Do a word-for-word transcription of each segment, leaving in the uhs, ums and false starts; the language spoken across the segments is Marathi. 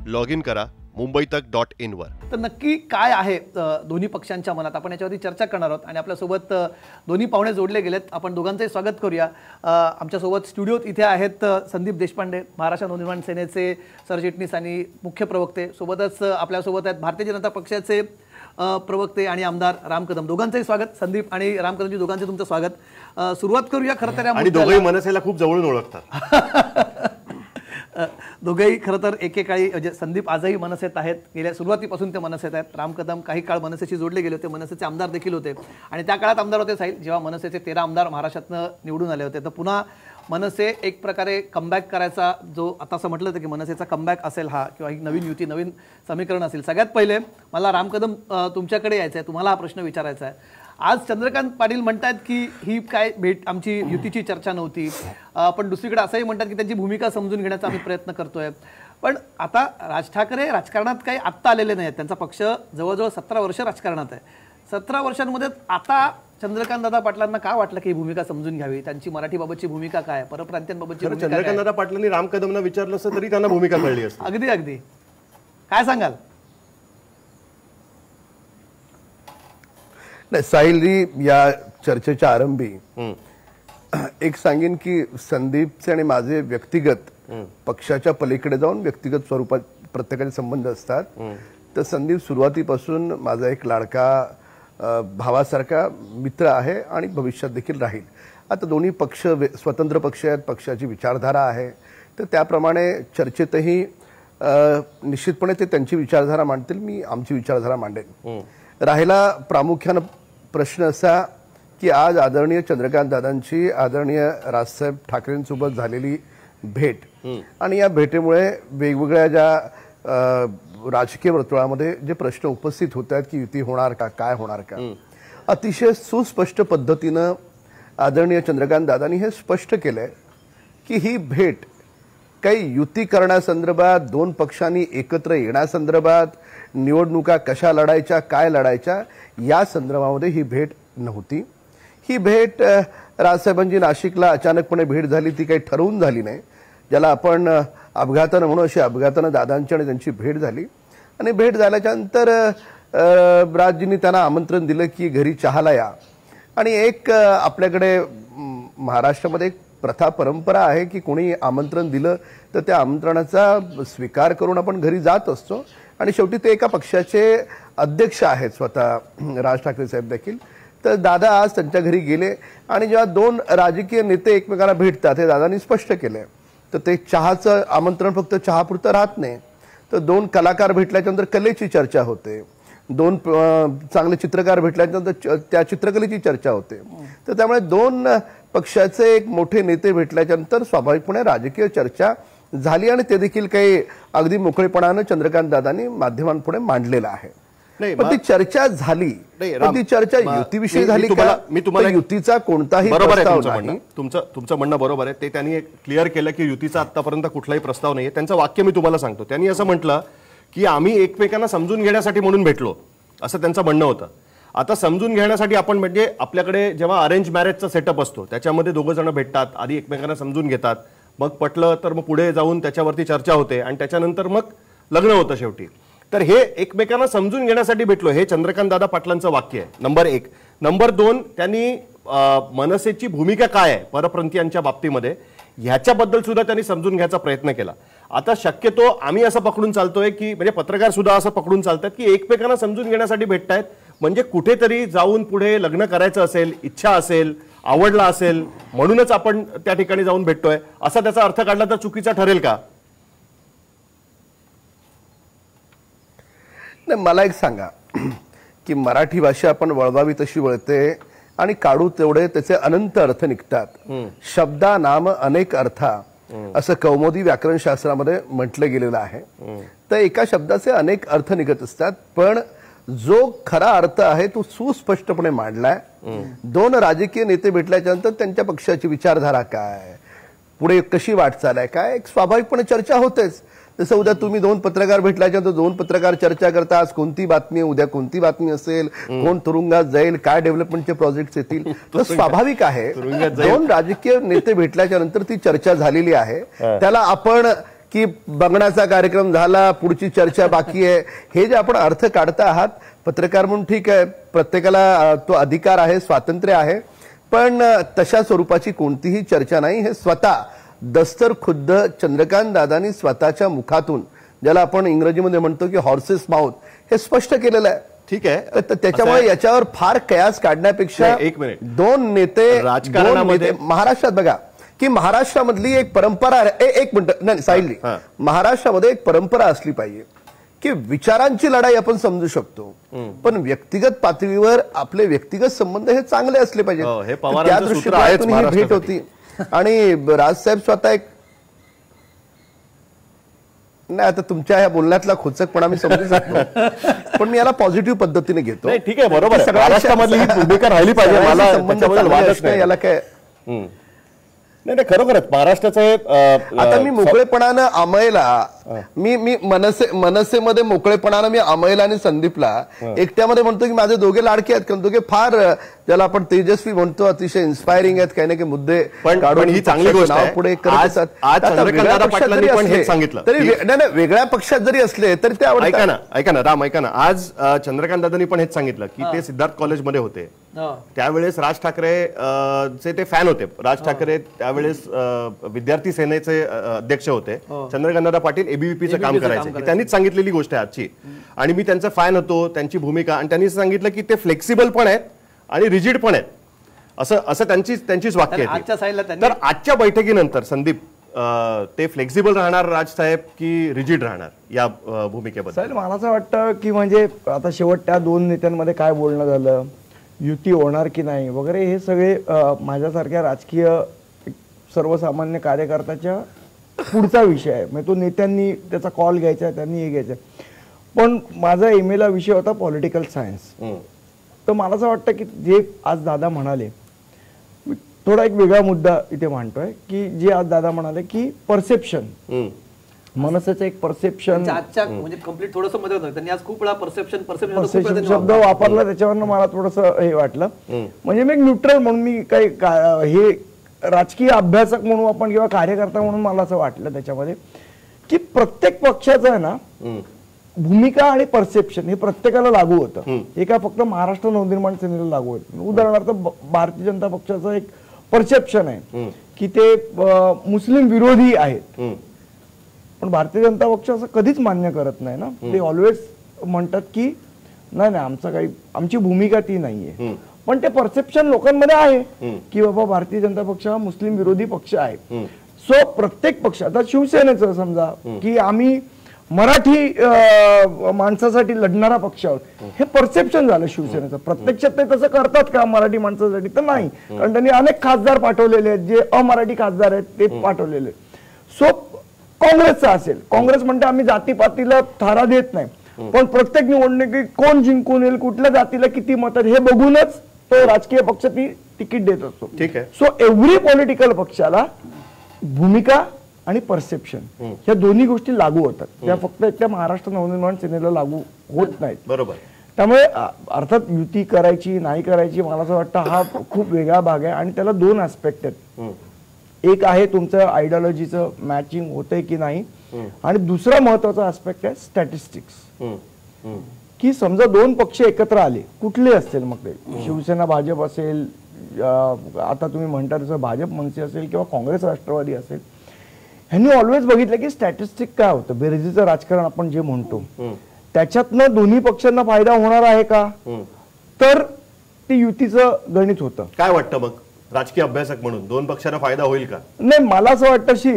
लॉग इन करा मुंबई तक डॉट इन वर। तर नक्की काय आहे दोन्ही पक्षांच्या मनात, आपण याच्यावरती चर्चा करणार आहोत आणि आपल्यासोबत दोन्ही पाहुणे जोडले गेलेत। आपण दोघांचंही स्वागत करूया। आमच्यासोबत स्टुडिओत इथे आहेत संदीप देशपांडे, महाराष्ट्र नवनिर्माण सेनेचे सरचिटणीस आणि मुख्य प्रवक्ते। सोबतच आपल्यासोबत आहेत भारतीय जनता पक्षाचे प्रवक्ते आणि आमदार राम कदम। दोघांचंही स्वागत। संदीप आणि राम कदमजी दोघांचे तुमचं स्वागत। सुरुवात करूया खरं तर या आणि दोघेही मनसेला खूप जवळून ओळखतात। दोघेही खरं तर एकेकाळी म्हणजे संदीप आजही मनसेत आहेत, गेल्या सुरुवातीपासून ते मनसेत आहेत। राम कदम काही काळ मनसेशी जोडले गेले होते, मनसेचे आमदार देखील होते आणि त्या काळात आमदार होते साहिल जेव्हा मनसेचे तेरा आमदार महाराष्ट्रातनं निवडून आले होते। तर पुन्हा मनसे एक प्रकारे कमबॅक करायचा जो आता असं म्हटलं होतं की मनसेचा कमबॅक असेल हा, किंवा ही नवीन युती नवीन समीकरण असेल। सगळ्यात पहिले मला राम कदम तुमच्याकडे यायचं आहे, तुम्हाला हा प्रश्न विचारायचा आहे। आज चंद्रकांत पाटील म्हणतात की ही काय भेट आमची युतीची चर्चा नव्हती, पण दुसरीकडे असंही म्हणतात की त्यांची भूमिका समजून घेण्याचा आम्ही प्रयत्न करतोय। पण आता राज ठाकरे राजकारणात काही आत्ता आलेले नाहीत, त्यांचा पक्ष जवळजवळ सतरा वर्ष राजकारणात आहे। सतरा वर्षांमध्ये आता चंद्रकांत दादा पाटलांना का वाटलं की ही भूमिका समजून घ्यावी, त्यांची मराठीबाबतची भूमिका काय, परप्रांतीयांबाबतची भूमिका काय? चंद्रकांत दादा पाटलांनी राम कदमना विचारलं असतं तरी त्यांना भूमिका कळली असती। अगदी अगदी काय सांगाल? नाही साहिलजी, या चर्चेच्या आरंभी एक सांगेन की संदीपचे आणि माझे व्यक्तिगत पक्षाच्या पलीकडे जाऊन व्यक्तिगत स्वरूपात प्रत्येकाचे संबंध असतात। तर संदीप सुरुवातीपासून माझा एक लाडका भावासारखा मित्र आहे आणि भविष्यात देखील राहील। आता दोन्ही पक्ष स्वतंत्र पक्ष आहेत, पक्षाची विचारधारा आहे, तर त्याप्रमाणे चर्चेतही निश्चितपणे ते त्यांची विचारधारा मांडतील, मी आमची विचारधारा मांडेन। राहिला प्रामुख्यानं प्रश्न असा की आज आदरणीय चंद्रकांत दादांची आदरणीय राजसाहेब ठाकरेंसोबत झालेली भेट आणि या भेटेमुळे वेगवेगळ्या ज्या राजकीय वर्तुळामध्ये जे प्रश्न उपस्थित होत आहेत की युती होणार का, काय होणार का, अतिशय सुस्पष्ट पद्धतीनं आदरणीय चंद्रकांत दादांनी हे स्पष्ट केलंय की ही भेट काही युती करण्यासंदर्भात, दोन पक्षांनी एकत्र येण्यासंदर्भात, निवडणुका कशा लढायच्या, काय लढायच्या या संदर्भामध्ये ही भेट नव्हती। ही भेट राजसाहेबांची नाशिकला अचानकपणे भेट झाली, ती काही ठरवून झाली नाही, ज्याला आपण अपघातानं म्हणू अशी अपघातानं दादांची आणि त्यांची भेट झाली। आणि भेट झाल्याच्या नंतर राजजींनी त्यांना आमंत्रण दिलं की घरी चहाला या। आणि एक आपल्याकडे महाराष्ट्रामध्ये एक प्रथा परंपरा आहे की कोणी आमंत्रण दिलं तर त्या आमंत्रणाचा स्वीकार करून आपण घरी जात असतो आणि शेवटी ते एका पक्षाचे अध्यक्ष आहेत स्वतः राज ठाकरे साहेब देखील। तर दादा आज त्यांच्या घरी गेले आणि जेव्हा दोन राजकीय नेते एकमेकांना भेटतात हे दादांनी स्पष्ट केलंय, तर ते चहाचं आमंत्रण फक्त चहापुरतं राहत नाही, तर दोन कलाकार भेटल्याच्यानंतर कलेची चर्चा होते, दोन चांगले चित्रकार भेटल्यानंतर त्या चित्रकलेची चर्चा होते। तर त्यामुळे दोन पक्षाचे एक मोठे नेते भेटल्यानंतर स्वाभाविकपणे राजकीय चर्चा झाली आणि ते देखील काही अगदी मोकळेपणानं चंद्रकांत दादांनी माध्यमांपुढे मांडलेलं आहे। पण ती चर्चा झाली, पण ती चर्चा युतीविषयी झाली का? मी तुम्हाला युतीचा कोणताही बरोबर आहे प्रस्ताव तुमचं नाही। म्हणणं, तुमचं तुमचं म्हणणं बरोबर आहे। ते त्यांनी क्लिअर केलं की युतीचा आतापर्यंत कुठलाही प्रस्ताव नाहीये। त्यांचं वाक्य मी तुम्हाला सांगतो, त्यांनी असं म्हटलं की आम्ही एकमेकांना समजून घेण्यासाठी म्हणून भेटलो, असं त्यांचं म्हणणं होतं। आता समजून घेण्यासाठी आपण म्हणजे आपल्याकडे जेव्हा अरेंज मॅरेजचा सेटअप असतो त्याच्यामध्ये दोघं जण भेटतात, आधी एकमेकांना समजून घेतात, मग पटलं तर मग पुढे जाऊन त्याच्यावरती चर्चा होते आणि त्याच्यानंतर मग लग्न होतं शेवटी। तर हे एकमेकांना समजून घेण्यासाठी भेटलो, हे चंद्रकांत दादा पाटलांचं वाक्य आहे, नंबर एक। नंबर दोन, त्यांनी मनसेची भूमिका काय आहे परप्रांतीयांच्या बाबतीमध्ये ह्याच्याबद्दल सुद्धा त्यांनी समजून घ्यायचा प्रयत्न केला। आता शक्यतो आम्ही असं पकडून चालतोय की म्हणजे पत्रकार सुद्धा असं पकडून चालतात की एकमेकांना समजून घेण्यासाठी भेटतायत, म्हणजे कुठेतरी जाऊन पुढे लग्न करायचं असेल, इच्छा असेल, आवडला असेल म्हणूनच आपण त्या ठिकाणी जाऊन भेटतोय, असा त्याचा अर्थ काढला तर चुकीचा ठरेल का? नाही, मला एक सांगा की मराठी भाषा आपण वळवावी तशी वळते आणि काढू तेवढे त्याचे अनंत अर्थ निघतात। शब्दा नाम अनेक अर्था असं कौमुदी व्याकरण शास्त्रामध्ये म्हटलं गेलेलं आहे। तर एका शब्दाचे अनेक अर्थ निघत असतात, पण जो खरा अर्थ आहे तो सुस्पष्टपणे मांडलाय। दोन राजकीय नेते भेटल्याच्या नंतर त्यांच्या पक्षाची विचारधारा काय, पुढे कशी वाटचाल आहे काय, एक स्वाभाविकपणे चर्चा होतेच। जसं उद्या तुम्ही दोन पत्रकार भेटल्याच्या नंतर दोन पत्रकार चर्चा करता, आज कोणती बातमी, उद्या कोणती बातमी असेल, कोण तुरुंगात जाईल, काय डेव्हलपमेंटचे प्रोजेक्ट्स येतील, तर स्वाभाविक आहे दोन राजकीय नेते भेटल्याच्या नंतर ती चर्चा झालेली आहे, त्याला आपण की बघण्याचा कार्यक्रम झाला, पुढची चर्चा बाकी आहे, हे जे आपण अर्थ काढता आहात पत्रकार म्हणून ठीक आहे, प्रत्येकाला तो अधिकार आहे, स्वातंत्र्य आहे, पण तशा स्वरूपाची कोणतीही चर्चा नाही. हे स्वतः दस्तर खुद्द चंद्रकांत दादांनी स्वतःच्या मुखातून, ज्याला आपण इंग्रजीमध्ये म्हणतो की हॉर्सेस माउथ, हे स्पष्ट केलेलं आहे. ठीक आहे, त्याच्यामुळे याच्यावर फार कयास काढण्यापेक्षा एक मिनिट, दोन नेते राजकारणामध्ये महाराष्ट्रात बघा की महाराष्ट्रामधली एक परंपरा आहे. एक मिनिट नाही साईडली, महाराष्ट्रामध्ये एक परंपरा असली पाहिजे की विचारांची लढाई आपण समजू शकतो, पण व्यक्तिगत पातळीवर आपले व्यक्तिगत संबंध हे चांगले असले पाहिजेत. त्या दृष्टीने ही भेट होती. आणि राजसाहेब स्वतः एक, नाही आता तुमच्या ह्या बोलण्यातला खोचकपणा मी समजू शकतो, पण मी याला पॉझिटिव्ह पद्धतीने घेतो. ठीक आहे, बरोबर, महाराष्ट्रामधली ही भूमिका राहिली पाहिजे. मला त्याच्याबद्दल वादच नाही, याला काय नाही नाही, खरोखरच महाराष्ट्राचं आता मी मोकळेपणानं अमयला मी मी मनसे मनसेमध्ये मोकळेपणानं मी अमयला आणि संदीपला एकट्यामध्ये म्हणतो की माझे दोघे लाडके आहेत, कारण दोघे फार ज्याला आपण तेजस्वी म्हणतो, अतिशय इन्स्पायरिंग आहेत, काही ना काही मुद्दे काढून ही चांगली गोष्ट आहे. पुढे आज चंद्रकांत पाटलांनी पण हे सांगितलं तरी नाही, वेगळ्या पक्षात जरी असले तरी ते आवडतात. ऐका ना ऐका ना राम ऐका ना, आज चंद्रकांत दादांनी पण हेच सांगितलं की ते सिद्धार्थ कॉलेजमध्ये होते, त्यावेळेस राज ठाकरे चे ते फॅन होते. राज ठाकरे त्यावेळेस विद्यार्थी सेनेचे अध्यक्ष होते, चंद्रकांत दादा पाटील एबीव्हीपीचं काम करायचे. त्यांनीच सांगितलेली गोष्ट आहे आजची, आणि मी त्यांचा फॅन होतो, त्यांची भूमिका, आणि त्यांनी सांगितलं की ते फ्लेक्सिबल पण आहेत आणि रिजिड पण आहेत, असं असं त्यांची त्यांचीच वाक्य आहे. तर आजच्या बैठकीनंतर संदीप, ते फ्लेक्सिबल राहणार राजसाहेब की रिजिड राहणार या भूमिकेबद्दल? मला असं वाटतं की म्हणजे आता शेवट त्या दोन नेत्यांमध्ये काय बोलणं झालं, युती होणार की नाही वगैरे, हे सगळे माझ्यासारख्या राजकीय सर्वसामान्य कार्यकर्त्याच्या पुढचा विषय आहे. म्हणजे तो नेत्यांनी त्याचा कॉल घ्यायचा, त्यांनी हे घ्यायचं. पण माझा एम एला विषय होता पॉलिटिकल सायन्स. तर मला असं वाटतं की जे आज दादा म्हणाले, थोडा एक वेगळा मुद्दा इथे मांडतोय की जे आज दादा म्हणाले की परसेप्शन, मनसेचं एक परसेप्शन, म्हणजे कंप्लीट थोडंसं मध्ये होतं, त्यांनी आज खूप वेळा परसेप्शन परसेप्शन शब्द वापरला, त्याच्यावरनं मला थोडंसं हे वाटलं. म्हणजे मी न्यूट्रल म्हणून, मी काही हे राजकीय अभ्यासक म्हणून आपण किंवा कार्यकर्ता म्हणून मला असं वाटलं त्याच्यामध्ये की प्रत्येक पक्षाचं आहे ना भूमिका आणि परसेप्शन हे प्रत्येकाला लागू होतं. हे काय फक्त महाराष्ट्र नवनिर्माण सेनेला लागू होतं. उदाहरणार्थ भारतीय जनता पक्षाचं एक परसेप्शन आहे की ते मुस्लिम विरोधी आहेत, पण भारतीय जनता पक्ष असं कधीच मान्य करत नाही ना. ते ऑलवेज म्हणतात की नाही नाही आमचं काही, आमची भूमिका ती नाहीये. पण ते परसेप्शन लोकांमध्ये आहे की बाबा भारतीय जनता पक्ष हा मुस्लिम विरोधी पक्ष आहे. सो प्रत्येक पक्ष, आता शिवसेनेचं समजा की आम्ही मराठी माणसासाठी लढणारा पक्ष आहोत, हे परसेप्शन झालं शिवसेनेचं. प्रत्यक्षात ते तसं करतात का मराठी माणसासाठी? तर नाही, कारण त्यांनी अनेक खासदार पाठवलेले आहेत, जे अमराठी खासदार आहेत ते पाठवलेले. सो काँग्रेसचा असेल, काँग्रेस म्हणते आम्ही जातीपातीला थारा देत नाही, पण प्रत्येक निवडणुकीत कोण जिंकून येईल, कुठल्या जातीला किती मतं हे बघूनच तो राजकीय पक्ष ती तिकीट देत असतो. ठीक आहे. सो एव्हरी पॉलिटिकल पक्षाला भूमिका आणि परसेप्शन ह्या दोन्ही गोष्टी लागू होतात. त्या फक्त त्या महाराष्ट्र नवनिर्माण सेनेला लागू होत नाहीत. बरोबर. त्यामुळे अर्थात युती करायची नाही करायची, मला असं वाटतं हा खूप वेगळा भाग आहे आणि त्याला दोन ऍस्पेक्ट आहेत. एक आहे तुमचं आयडियोलॉजीचं मॅचिंग होतंय की नाही, आणि दुसरा महत्वाचा ऍस्पेक्ट आहे स्टॅटिस्टिक्स. की समजा दोन पक्ष एकत्र आले, कुठले असतील मग ते, शिवसेना भाजप असेल, आता तुम्ही म्हणता तसं भाजप मनसे असेल किंवा काँग्रेस राष्ट्रवादी असेल, ह्यांनी ऑलवेज बघितलं की स्टॅटिस्टिक काय होतं, बेरजेचं राजकारण आपण जे म्हणतो, त्याच्यातनं दोन्ही पक्षांना फायदा होणार आहे का, तर ते युतीचं गणित होतं. काय वाटतं मग राजकीय अभ्यासक म्हणून दोन पक्षांना फायदा होईल का? नाही, मला असं वाटतं शी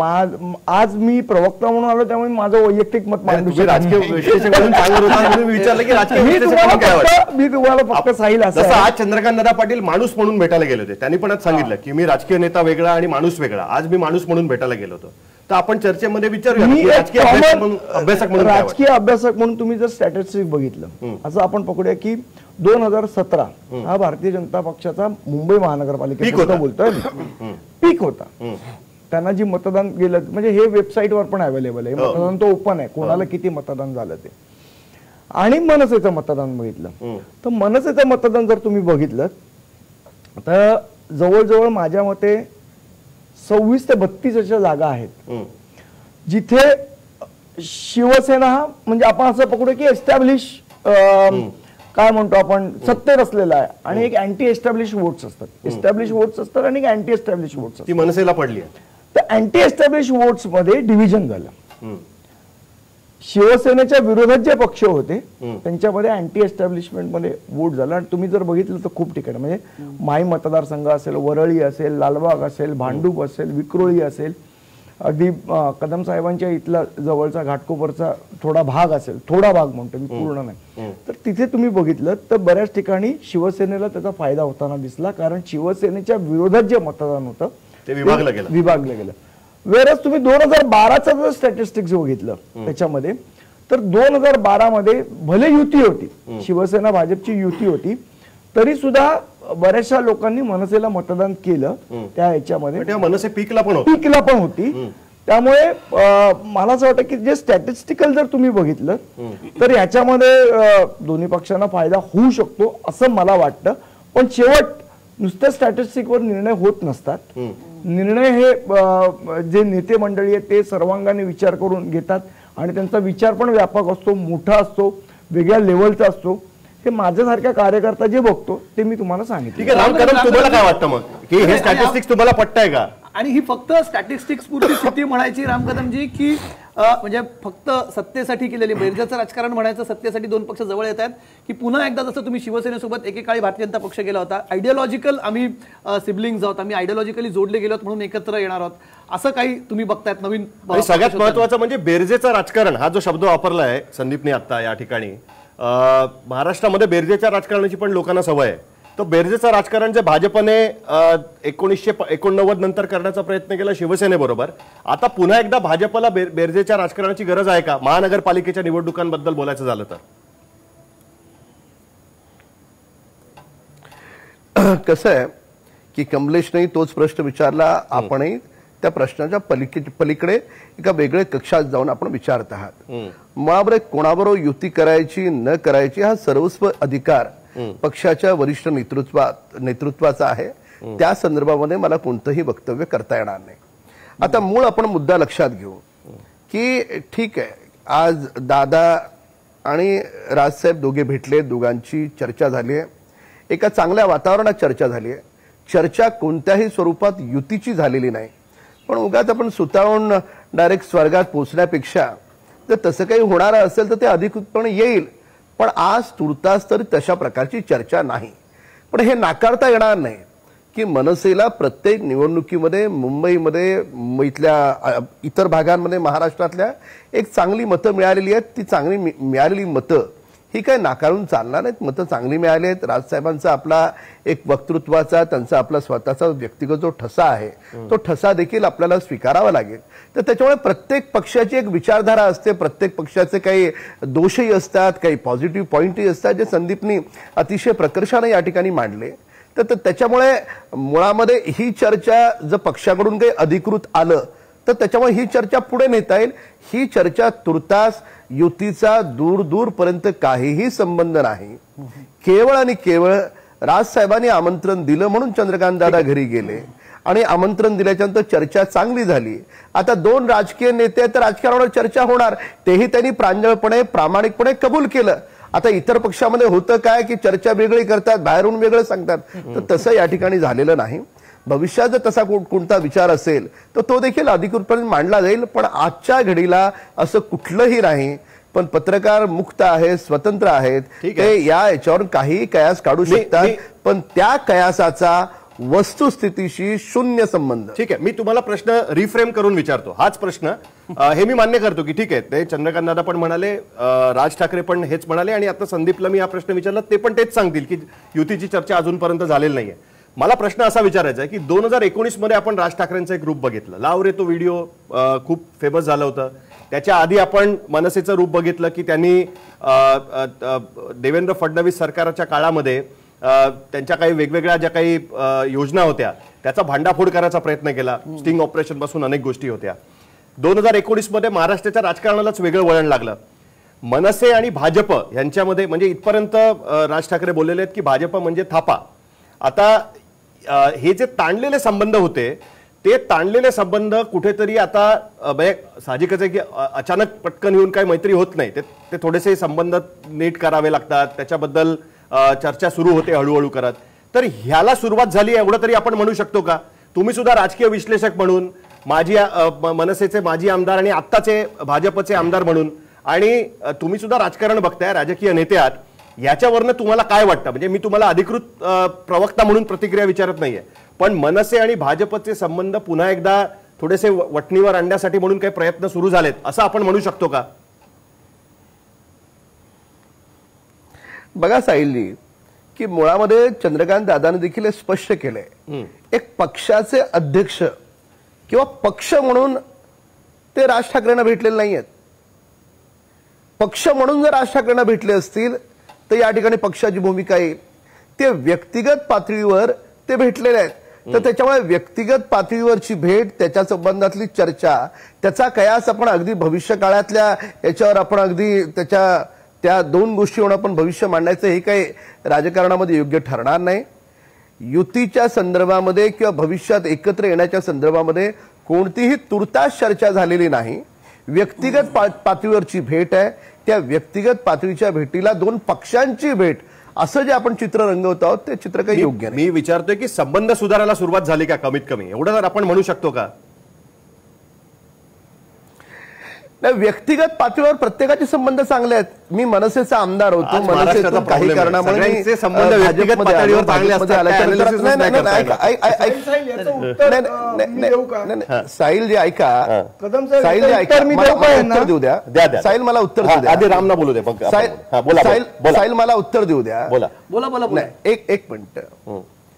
आज मी प्रवक्ता म्हणून आलो, त्यामुळे माझं वैयक्तिक मत मांडू शकतो. राजकीय विश्लेषक म्हणून सांगत होता, मी विचारलं की राजकीय विश्लेषक काय वाटतं. मी तुम्हाला फक्त साहिल असं, जसं आज चंद्रकांत दादा पाटील माणूस म्हणून भेटायला गेले होते, त्यांनी पण आज सांगितलं की मी राजकीय नेता वेगळा आणि माणूस वेगळा. आज मी माणूस म्हणून भेटायला गेलो होतो. तर आपण चर्चेमध्ये विचारूया राजकीय अभ्यासक म्हणून राजकीय अभ्यासक म्हणून तुम्ही जर स्टॅटिस्टिक बघितलं, असं आपण पकडूया की दोन हजार सतरा हा भारतीय जनता पक्षाचा मुंबई महानगरपालिकेचा बोलतोय पीक होता. त्यांना जी मतदान गेलं, म्हणजे हे वेबसाईटवर पण अवेलेबल आहे, मतदान तो ओपन आहे, कोणाला किती मतदान झालं ते. आणि मनसेचं मतदान बघितलं तर मनसेचं मतदान जर तुम्ही बघितलं तर जवळजवळ माझ्या मते सव्वीस ते बत्तीस अशा जागा आहेत जिथे शिवसेना हा म्हणजे आपण असं पकडू की एस्टॅब्लिश काय म्हणतो आपण सत्तेत असलेला आहे आणि एक अँटी एस्टॅब्लिश वोट्स असतात एस्टॅब्लिश वोट्स असतात आणि एक अँटी एस्टॅब्लिश वोट्स असतात ती मनसेला पडली आहे. तर अँटी एस्टॅब्लिश वोट्स मध्ये डिव्हिजन झालं. शिवसेनेच्या विरोधात जे पक्ष होते त्यांच्यामध्ये अँटी एस्टॅब्लिशमेंट मध्ये वोट झाला आणि तुम्ही जर बघितलं तर खूप ठिकाणी म्हणजे माई मतदारसंघ असेल, वरळी असेल, लालबाग असेल, भांडूप असेल, विक्रोळी असेल, अगदी कदम साहेबांच्या इथला जवळचा घाटकोपरचा थोडा भाग असेल, थोडा भाग म्हणतो मी, पूर्ण नाही, तर तिथे तुम्ही बघितलं तर बऱ्याच ठिकाणी शिवसेनेला त्याचा फायदा होताना दिसला कारण शिवसेनेच्या विरोधात जे मतदान होतं ते विभागलं गेलं विभागलं गेलं वेळेस तुम्ही दोन हजार बाराचं जर स्टॅटिस्टिक्स बघितलं त्याच्यामध्ये तर दोन हजार बारा मध्ये भले युती होती, शिवसेना भाजपची युती होती, तरी सुद्धा बऱ्याचशा लोकांनी मनसेला मतदान केलं त्या ह्याच्यामध्ये. मनसे पीकला पण होती पीकला पण होती त्यामुळे मला असं वाटतं की जे स्टॅटिस्टिकल जर तुम्ही बघितलं तर याच्यामध्ये दोन्ही पक्षांना फायदा होऊ शकतो असं मला वाटतं. पण शेवट नुसत्या स्टॅटिस्टिकवर निर्णय होत नसतात. निर्णय हे जे नेते मंडळी आहेत ते सर्वांगाने विचार करून घेतात आणि त्यांचा विचार पण व्यापक असतो, मोठा असतो, वेगळ्या लेवलचा असतो. हे माझ्यासारख्या कार्यकर्ता जे बघतो ते मी तुम्हाला सांगितलं. ठीक आहे राम कदम, तुम्हाला काय वाटतं मग की हे स्टॅटिस्टिक्स तुम्हाला पटतंय का? आणि ही फक्त स्टॅटिस्टिक्स पुरती स्थिती म्हणायची राम कदमजी की म्हणजे फक्त सत्तेसाठी केलेली बेरजेचं राजकारण म्हणायचं, सत्तेसाठी दोन पक्ष जवळ येत आहेत की पुन्हा एकदा जसं तुम्ही शिवसेनेसोबत एकेकाळी भारतीय जनता पक्ष गेला होता, आयडिओलॉजिकल आम्ही सिबलिंग्स आहोत, आम्ही आयडिओलॉजिकली जोडले गेलो म्हणून एकत्र येणार आहोत, असं काही तुम्ही बघतायत नवीन? सगळ्यात महत्वाचं म्हणजे बेरजेचं राजकारण हा जो शब्द वापरला आहे संदीपने आता या ठिकाणी, महाराष्ट्रामध्ये बेरजेच्या राजकारणाची पण लोकांना सवय आहे. तो बेरजेचं राजकारण जे भाजपने एकोणीसशे एकोणनव्वद नंतर करण्याचा प्रयत्न केला शिवसेनेबरोबर, आता पुन्हा एकदा भाजपला बेरजेच्या राजकारणाची गरज आहे का महानगरपालिकेच्या निवडणुकांबद्दल बोलायचं झालं तर? कसं आहे की कमलेशने तोच प्रश्न विचारला, आपणही त्या प्रश्नाच्या पलीकडे पलीकडे एका वेगळ्या कक्षात जाऊन आपण विचारत आहात. मुळावर कोणाबरोबर युती करायची न करायची हा सर्वस्व अधिकार पक्षाच्या वरिष्ठ नेतृत्वात नेतृत्वाचा आहे. त्या संदर्भामध्ये मला कोणतंही वक्तव्य करता येणार नाही. आता मूळ आपण मुद्दा लक्षात घेऊ की ठीक आहे, आज दादा आणि राजसाहेब दोघे भेटले, दोघांची चर्चा झाली आहे, एका चांगल्या वातावरणात चर्चा झाली आहे. चर्चा कोणत्याही स्वरूपात युतीची झालेली नाही, पण उगाच आपण सुतावून डायरेक्ट स्वर्गात पोहोचण्यापेक्षा जर तसं काही होणार असेल तर ते अधिकृतपणे येईल. पण आज तुर्तास तर तशा प्रकारची चर्चा नाही. पण हे नाकारता येणार नाही की मनसेला प्रत्येक निवडणुकीमध्ये मुंबईमध्ये मुंबईतल्या इतर भागांमध्ये महाराष्ट्रातल्या एक चांगली मतं मिळालेली आहेत. ती चांगली मिळालेली मतं ही काय नाकारून चालणार नाहीत. मतं चांगली मिळाली आहेत. राजसाहेबांचा आपला एक वक्तृत्वाचा, त्यांचा आपला स्वतःचा व्यक्तिगत जो ठसा आहे तो ठसा देखील आपल्याला स्वीकारावा लागेल. तर त्याच्यामुळे प्रत्येक पक्षाची एक विचारधारा असते, प्रत्येक पक्षाचे काही दोषही असतात, काही पॉझिटिव्ह पॉईंटही असतात जे संदीपनी अतिशय प्रकर्षाने या ठिकाणी मांडले. तर त्याच्यामुळे मुळामध्ये ही चर्चा जर पक्षाकडून काही अधिकृत आलं तर त्याच्यामुळे ही चर्चा पुढे नेता येईल. ही चर्चा तुर्तास युतीचा दूर दूरपर्यंत काहीही संबंध नाही. केवळ आणि केवळ राजसाहेबांनी आमंत्रण दिलं म्हणून चंद्रकांत दादा घरी गेले आणि आमंत्रण दिल्याच्यानंतर चर्चा चांगली झाली. आता दोन राजकीय नेते तर राजकारणावर चर्चा होणार, तेही त्यांनी प्रांजळपणे प्रामाणिकपणे कबूल केलं. आता इतर पक्षामध्ये होतं काय की चर्चा वेगळी करतात, बाहेरून वेगळं सांगतात, तर तसं या ठिकाणी झालेलं नाही. भविष्यात जर तसा कोणता विचार असेल तर तो देखील अधिकृतपणे मांडला जाईल. पण आजच्या घडीला असं कुठलंही नाही. पण पत्रकार मुक्त आहेत, स्वतंत्र आहेत, ते या याच्यावर काही कयास काढू शकतात, पण त्या कयासाचा वस्तुस्थितीशी शून्य संबंध. ठीक आहे, मी तुम्हाला प्रश्न रिफ्रेम करून विचारतो. हाच प्रश्न हे मी मान्य करतो की ठीक आहे, ते चंद्रकांत दादा पण म्हणाले, राज ठाकरे पण हेच म्हणाले, आणि आता संदीपला मी हा प्रश्न विचारला ते पण तेच सांगतील की युतीची चर्चा अजूनपर्यंत झालेली नाहीये. मला प्रश्न असा विचारायचा आहे की दोन हजार एकोणीस मध्ये आपण राज ठाकरेंचा एक रूप बघितलं, लावरे तो व्हिडिओ खूप फेमस झालं होतं. त्याच्या आधी आपण मनसेचं रूप बघितलं की त्यांनी देवेंद्र फडणवीस सरकारच्या काळामध्ये त्यांच्या काही वेगवेगळ्या ज्या काही योजना होत्या त्याचा भांडाफोड करायचा प्रयत्न केला. स्टिंग ऑपरेशन पासून अनेक गोष्टी होत्या. दोन हजार एकोणीस मध्ये महाराष्ट्राच्या राजकारणालाच वेगळं वळण लागलं. मनसे आणि भाजप यांच्यामध्ये म्हणजे इथपर्यंत राज ठाकरे बोललेले आहेत की भाजप म्हणजे थापा. आता हे जे ताणलेले संबंध होते ते ताणलेले संबंध कुठेतरी आता अ, म्हणजे साहजिकच आहे की अ, अचानक पटकन येऊन काही मैत्री होत नाही. ते ते थोडेसे संबंध नीट करावे लागतात, त्याच्याबद्दल अ, चर्चा सुरू होते हळूहळू करत. तर ह्याला सुरुवात झाली एवढं तरी आपण म्हणू शकतो का? तुम्ही सुद्धा राजकीय विश्लेषक म्हणून, माजी अ, म- मनसेचे माजी आमदार आणि आत्ताचे भाजपचे आमदार म्हणून, आणि अ, तुम्ही सुद्धा राजकारण बघताय, राजकीय नेते आहात, याच्यावरनं तुम्हाला काय वाटतं? म्हणजे मी तुम्हाला अधिकृत अ, प्रवक्ता म्हणून प्रतिक्रिया विचारत नाहीये, पण मनसे आणि भाजपचे संबंध पुन्हा एकदा थोडेसे व- वटणीवर आणण्यासाठी म्हणून काही प्रयत्न सुरू झालेत असं आपण म्हणू शकतो का? बघा साहिलजी, की मुळामध्ये चंद्रकांत दादाने देखील हे स्पष्ट केलंय, एक पक्षाचे अध्यक्ष किंवा पक्ष म्हणून ते राज ठाकरेंना भेटलेले नाही आहेत. पक्ष म्हणून जर राज ठाकरेंना भेटले असतील तर या ठिकाणी पक्षाची भूमिका येईल. ते व्यक्तिगत पातळीवर ते भेटलेले आहेत, तर त्याच्यामुळे व्यक्तिगत पातळीवरची भेट, त्याच्या संबंधातली चर्चा, त्याचा कयास आपण अगदी भविष्य काळातल्या याच्यावर आपण अगदी त्याच्या त्या दोन गोष्टीवर आपण भविष्य मांडायचं हे काही राजकारणामध्ये योग्य ठरणार नाही. युतीच्या संदर्भामध्ये किंवा भविष्यात एकत्र येण्याच्या संदर्भामध्ये कोणतीही तुर्तास चर्चा झालेली नाही. व्यक्तिगत पा- पातळीवरची भेट आहे. त्या व्यक्तिगत पातळीच्या भेटीला दोन पक्षांची भेट असं जे आपण चित्र रंगवत आहोत ते चित्र काही योग्य नाही. मी विचारतोय की संबंध सुधारायला सुरुवात झाली का कमीत कमी, एवढं जर आपण म्हणू शकतो का? नाही, व्यक्तिगत पातळीवर प्रत्येकाचे संबंध चांगले आहेत. मी मनसेचा आमदार होतो, आज महाराष्ट्राचा मनसेतून काही problem आहे. कारणामुळे मी, सगळ्यांचे संबंध अ, व्यक्तिगत भाजपमध्ये पातळीवर आलो, चांगले भाजपमध्ये असतात. काय आल्याच्यानंतर- analysis नाही, नाही, नाही नाही, करता ऐका, ऐक- ऐक- ऐक- साहिल, याचं उत्तर, नाही, अ, नाही, मी नाही, देऊ का? नाही, नाही. साहिल जे ऐका, कदम साहेब, साहिल जे याचं ऐका, उत्तर मी मला देऊ का मला यांना? उत्तर देऊ द्या. द्या, द्या. साहिल मला उत्तर हा, देऊ द्या. आधी रामना बोलू दे. बघ, साहिल हा, बोला, साहिल बोला. साहिल मला उत्तर देऊ द्या. बोला. बोला बोला बोला. नाही, एक एक मिनिट.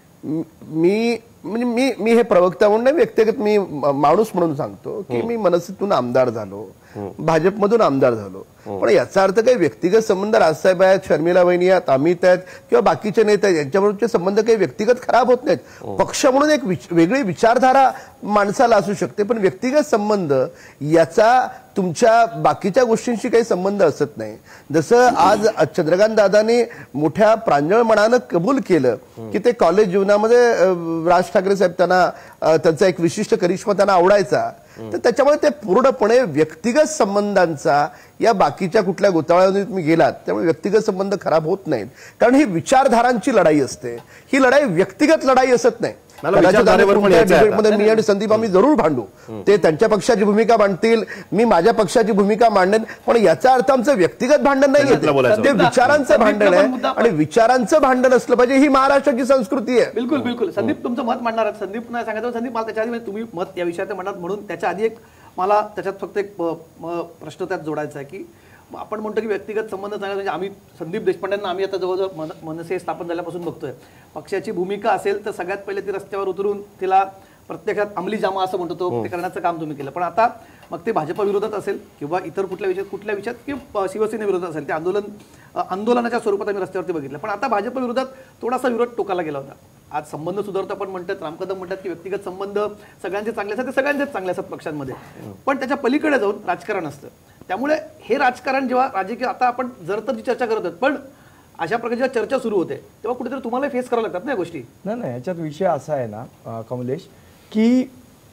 मी म्हणजे मी मी हे प्रवक्ता म्हणून नाही, व्यक्तिगत मी म- माणूस म्हणून सांगतो की मी मनसेतून आमदार झालो, भाजपमधून आमदार झालो, पण याचा अर्थ काही व्यक्तिगत संबंध राजसाहेब आहेत, शर्मिला वहिनी आहेत, अमित आहेत किंवा बाकीचे नेते आहेत यांच्याबरोबरचे संबंध काही व्यक्तिगत खराब होत नाहीत. पक्ष म्हणून एक विच- वेगळी विचारधारा माणसाला असू शकते, पण व्यक्तिगत संबंध याचा तुमच्या बाकीच्या गोष्टींशी काही संबंध असत नाही. जसं आज चंद्रकांत दादांनी मोठ्या प्रांजळ मनानं कबूल केलं की ते कॉलेज जीवनामध्ये अं, राज ठाकरे साहेब त्यांना अं, त्यांचा एक विशिष्ट करिश्मा त्यांना आवडायचा, तर त्याच्यामुळे ते पूर्णपणे व्यक्तिगत संबंधांचा या बाकीच्या कुठल्या गोतावळ्यामध्ये तुम्ही गेलात त्यामुळे व्यक्तिगत संबंध खराब होत नाहीत. कारण ही विचारधारांची लढाई असते, ही लढाई व्यक्तिगत लढाई असत नाही. मला कदाचित विचारधारेवर पण कोणत्या यायचं आहे डिबेटमध्ये मी आणि संदीप आम्ही जरूर भांडू, ते त्यांच्या पक्षाची भूमिका मांडतील, मी माझ्या पक्षाची भूमिका मांडेन, पण याचा अर्थ आमचं व्यक्तिगत भांडण नाही, संदीपला बोलायचं ते होतं. विचारांचं भांडण आहे आणि विचारांचं भांडण असलं पाहिजे. ही महाराष्ट्राची संस्कृती आहे. बिलकुल बिलकुल. संदीप तुमचं मत मांडणार आहेत. संदीप नाही सांगायचं, संदीप मला त्याच्या आधी म्हणजे तुम्ही मत या विषयात म्हणतात म्हणून त्याच्या आधी एक मला त्याच्यात फक्त एक प- म- प्रश्न त्यात जोडायचा आहे की आपण म्हणतो की व्यक्तिगत संबंध चांगले, म्हणजे आम्ही संदीप देशपांडेंना आम्ही आता जवळजवळ मन मनसे स्थापन झाल्यापासून बघतोय. पक्षाची भूमिका असेल तर सगळ्यात पहिले ती रस्त्यावर उतरून तिला प्रत्यक्षात अंमली जामा असं म्हणतो तो ते करण्याचं काम तुम्ही केलं. पण आता मग ते भाजपा विरोधात असेल किंवा इतर कुठल्या विषयात कुठल्या विषयात किंवा शिवसेने विरोधात असेल, ते आंदोलन अ, आंदोलनाच्या स्वरूपात आम्ही रस्त्यावरती बघितलं. पण आता भाजप विरोधात थोडासा विरोध टोकाला गेला होता. आज संबंध सुधारतो आपण म्हणतात, रामकदम म्हणतात की व्यक्तिगत संबंध सगळ्यांचे चांगले असतात, ते सगळ्यांचेच चांगले असतात पक्षांमध्ये, पण त्याच्या पलीकडे जाऊन राजकारण असतं. त्यामुळे हे राजकारण जेव्हा राजकीय आता आपण जर तर जी चर्चा करत आहोत, पण अशा प्रकारची जेव्हा चर्चा सुरू होते तेव्हा कुठेतरी तुम्हाला फेस करावं लागतात ना या गोष्टी. नाही नाही, याच्यात विषय असा आहे ना अं, कमलेश, की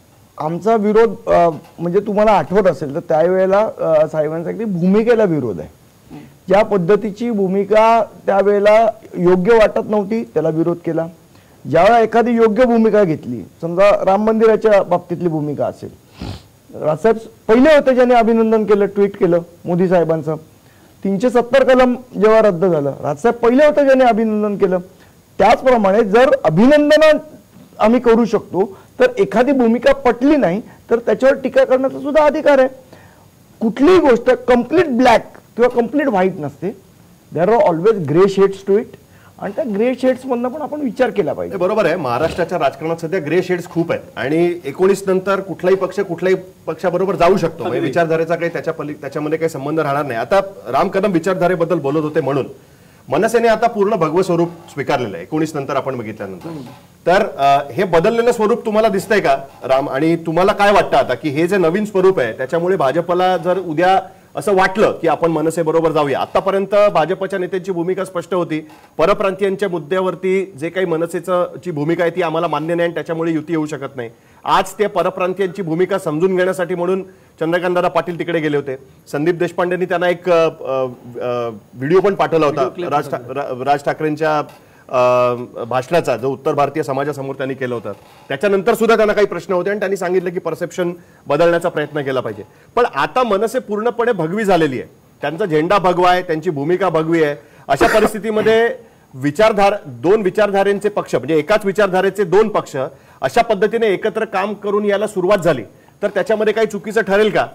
आमचा विरोध अं, म्हणजे तुम्हाला आठवत असेल तर त्यावेळेला अं, साहेबांचा अगदी भूमिकेला विरोध आहे. ज्या पद्धतीची भूमिका त्यावेळेला योग्य वाटत नव्हती त्याला विरोध केला. ज्यावेळेला एखादी योग्य भूमिका घेतली, समजा राम मंदिराच्या बाबतीतली भूमिका असेल, राजसाहेब पहिले होते ज्याने अभिनंदन केलं, ट्विट केलं मोदी साहेबांचं. तीनशे सत्तर कलम जेव्हा रद्द झालं, राजसाहेब पहिले होते ज्याने अभिनंदन केलं. त्याचप्रमाणे जर अभिनंदन आम्ही करू शकतो तर एखादी भूमिका पटली नाही तर त्याच्यावर टीका करण्याचा सुद्धा अधिकार आहे. कुठलीही गोष्ट कम्प्लीट ब्लॅक किंवा कम्प्लीट व्हाईट नसते. There are always grey shades to it, आणि त्या ग्रे शेड्स मधनं पण आपण विचार केला पाहिजे. हे बरोबर आहे. महाराष्ट्राच्या राजकारणात सध्या ग्रे शेड्स खूप आहेत आणि एकोणीस नंतर कुठलाही पक्ष कुठल्याही पक्षाबरोबर जाऊ शकतो. म्हणजे विचारधारेचा काही त्याच्या पली त्याच्यामध्ये काही संबंध राहणार नाही. आता राम कदम विचारधारेबद्दल बोलत होते म्हणून मनसेने आता पूर्ण भगवं स्वरूप स्वीकारलेलं आहे एकोणीस नंतर आपण बघितल्यानंतर. तर अं, हे बदललेलं स्वरूप तुम्हाला दिसतंय का राम, आणि तुम्हाला काय वाटतं आता की हे जे नवीन स्वरूप आहे त्याच्यामुळे भाजपला जर उद्या असं वाटलं की आपण मनसे बरोबर जाऊया, आतापर्यंत भाजपच्या नेत्यांची भूमिका स्पष्ट होती, परप्रांतीयांच्या मुद्द्यावरती जे काही मनसेचं ची भूमिका आहे ती आम्हाला मान्य नाही आणि त्याच्यामुळे युती येऊ शकत नाही, आज ते परप्रांतीयांची भूमिका समजून घेण्यासाठी म्हणून चंद्रकांतदादा पाटील तिकडे गेले होते. संदीप देशपांडेंनी त्यांना एक व्हिडिओ पण पाठवला होता राज ठा- राज ठाकरेंच्या भाषणाचा, जो उत्तर भारतीय समाजासमोर त्यांनी केलं होतं. त्याच्यानंतर सुद्धा त्यांना काही प्रश्न होते आणि त्यांनी सांगितलं की परसेप्शन बदलण्याचा प्रयत्न केला पाहिजे. पण आता मनसे पूर्णपणे भगवी झालेली आहे, त्यांचा झेंडा भगवा आहे, त्यांची भूमिका भगवी आहे. अशा परिस्थितीमध्ये विचारधार दोन विचारधारेचे पक्ष म्हणजे एकाच विचारधारेचे दोन पक्ष अशा पद्धतीने एकत्र काम करून याला सुरुवात झाली तर त्याच्यामध्ये काही चुकीचं ठरेल का?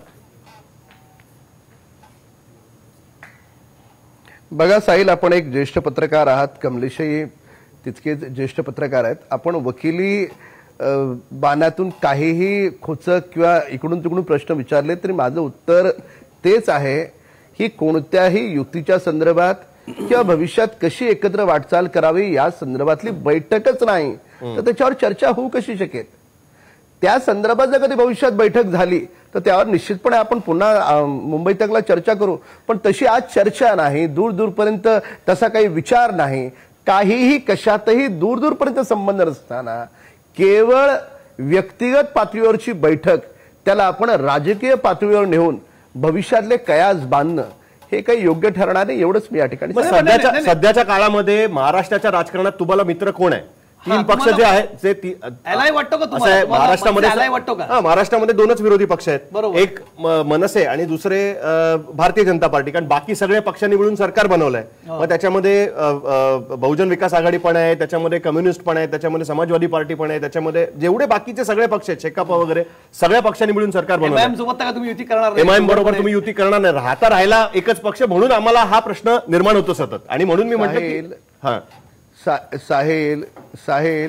बघा साहिल, आपण एक ज्येष्ठ पत्रकार आहात, कमलेशही तितकेच ज्येष्ठ पत्रकार आहेत. आपण वकिली बाण्यातून काहीही खोचक किंवा इकडून तिकडून प्रश्न विचारले तरी माझं उत्तर तेच आहे की कोणत्याही युतीच्या संदर्भात किंवा भविष्यात कशी एकत्र वाटचाल करावी या संदर्भातली बैठकच नाही तर त्याच्यावर चर्चा होऊ कशी शकेल. त्या संदर्भात जर कधी भविष्यात बैठक झाली तर त्यावर निश्चितपणे आपण पुन्हा मुंबई तकला चर्चा करू. पण तशी आज चर्चा नाही, दूर दूरपर्यंत तसा काही विचार नाही, काहीही कशातही दूर दूरपर्यंत संबंध नसताना केवळ व्यक्तिगत पातळीवरची बैठक, त्याला आपण राजकीय पातळीवर नेऊन भविष्यातले कयास बांधणं हे काही योग्य ठरणार नाही, एवढंच मी या ठिकाणी. सध्याच्या सध्याच्या काळामध्ये महाराष्ट्राच्या राजकारणात तुम्हाला मित्र कोण आहे? तीन पक्ष जे आहेत ते वाटतो का असं आहे महाराष्ट्रामध्ये? वाटतो का? हा, महाराष्ट्रामध्ये दोनच विरोधी पक्ष आहेत, बरोबर. एक मनसे आणि दुसरे भारतीय जनता पार्टी. कारण बाकी सगळे पक्षांनी मिळून सरकार बनवलंय. मग त्याच्यामध्ये बहुजन विकास आघाडी पण आहे, त्याच्यामध्ये कम्युनिस्ट पण आहे, त्याच्यामध्ये समाजवादी पार्टी पण आहे, त्याच्यामध्ये जेवढे बाकीचे सगळे पक्ष आहेत, शेकापा वगैरे सगळ्या पक्षांनी मिळून सरकार बनवलं. तुम्ही युती करणार? एमआयएम बरोबर तुम्ही युती करणार नाही. राहता राहिला एकच पक्ष म्हणून आम्हाला हा प्रश्न निर्माण होतो सतत. आणि म्हणून मी म्हटलं की हा साहिल साहिल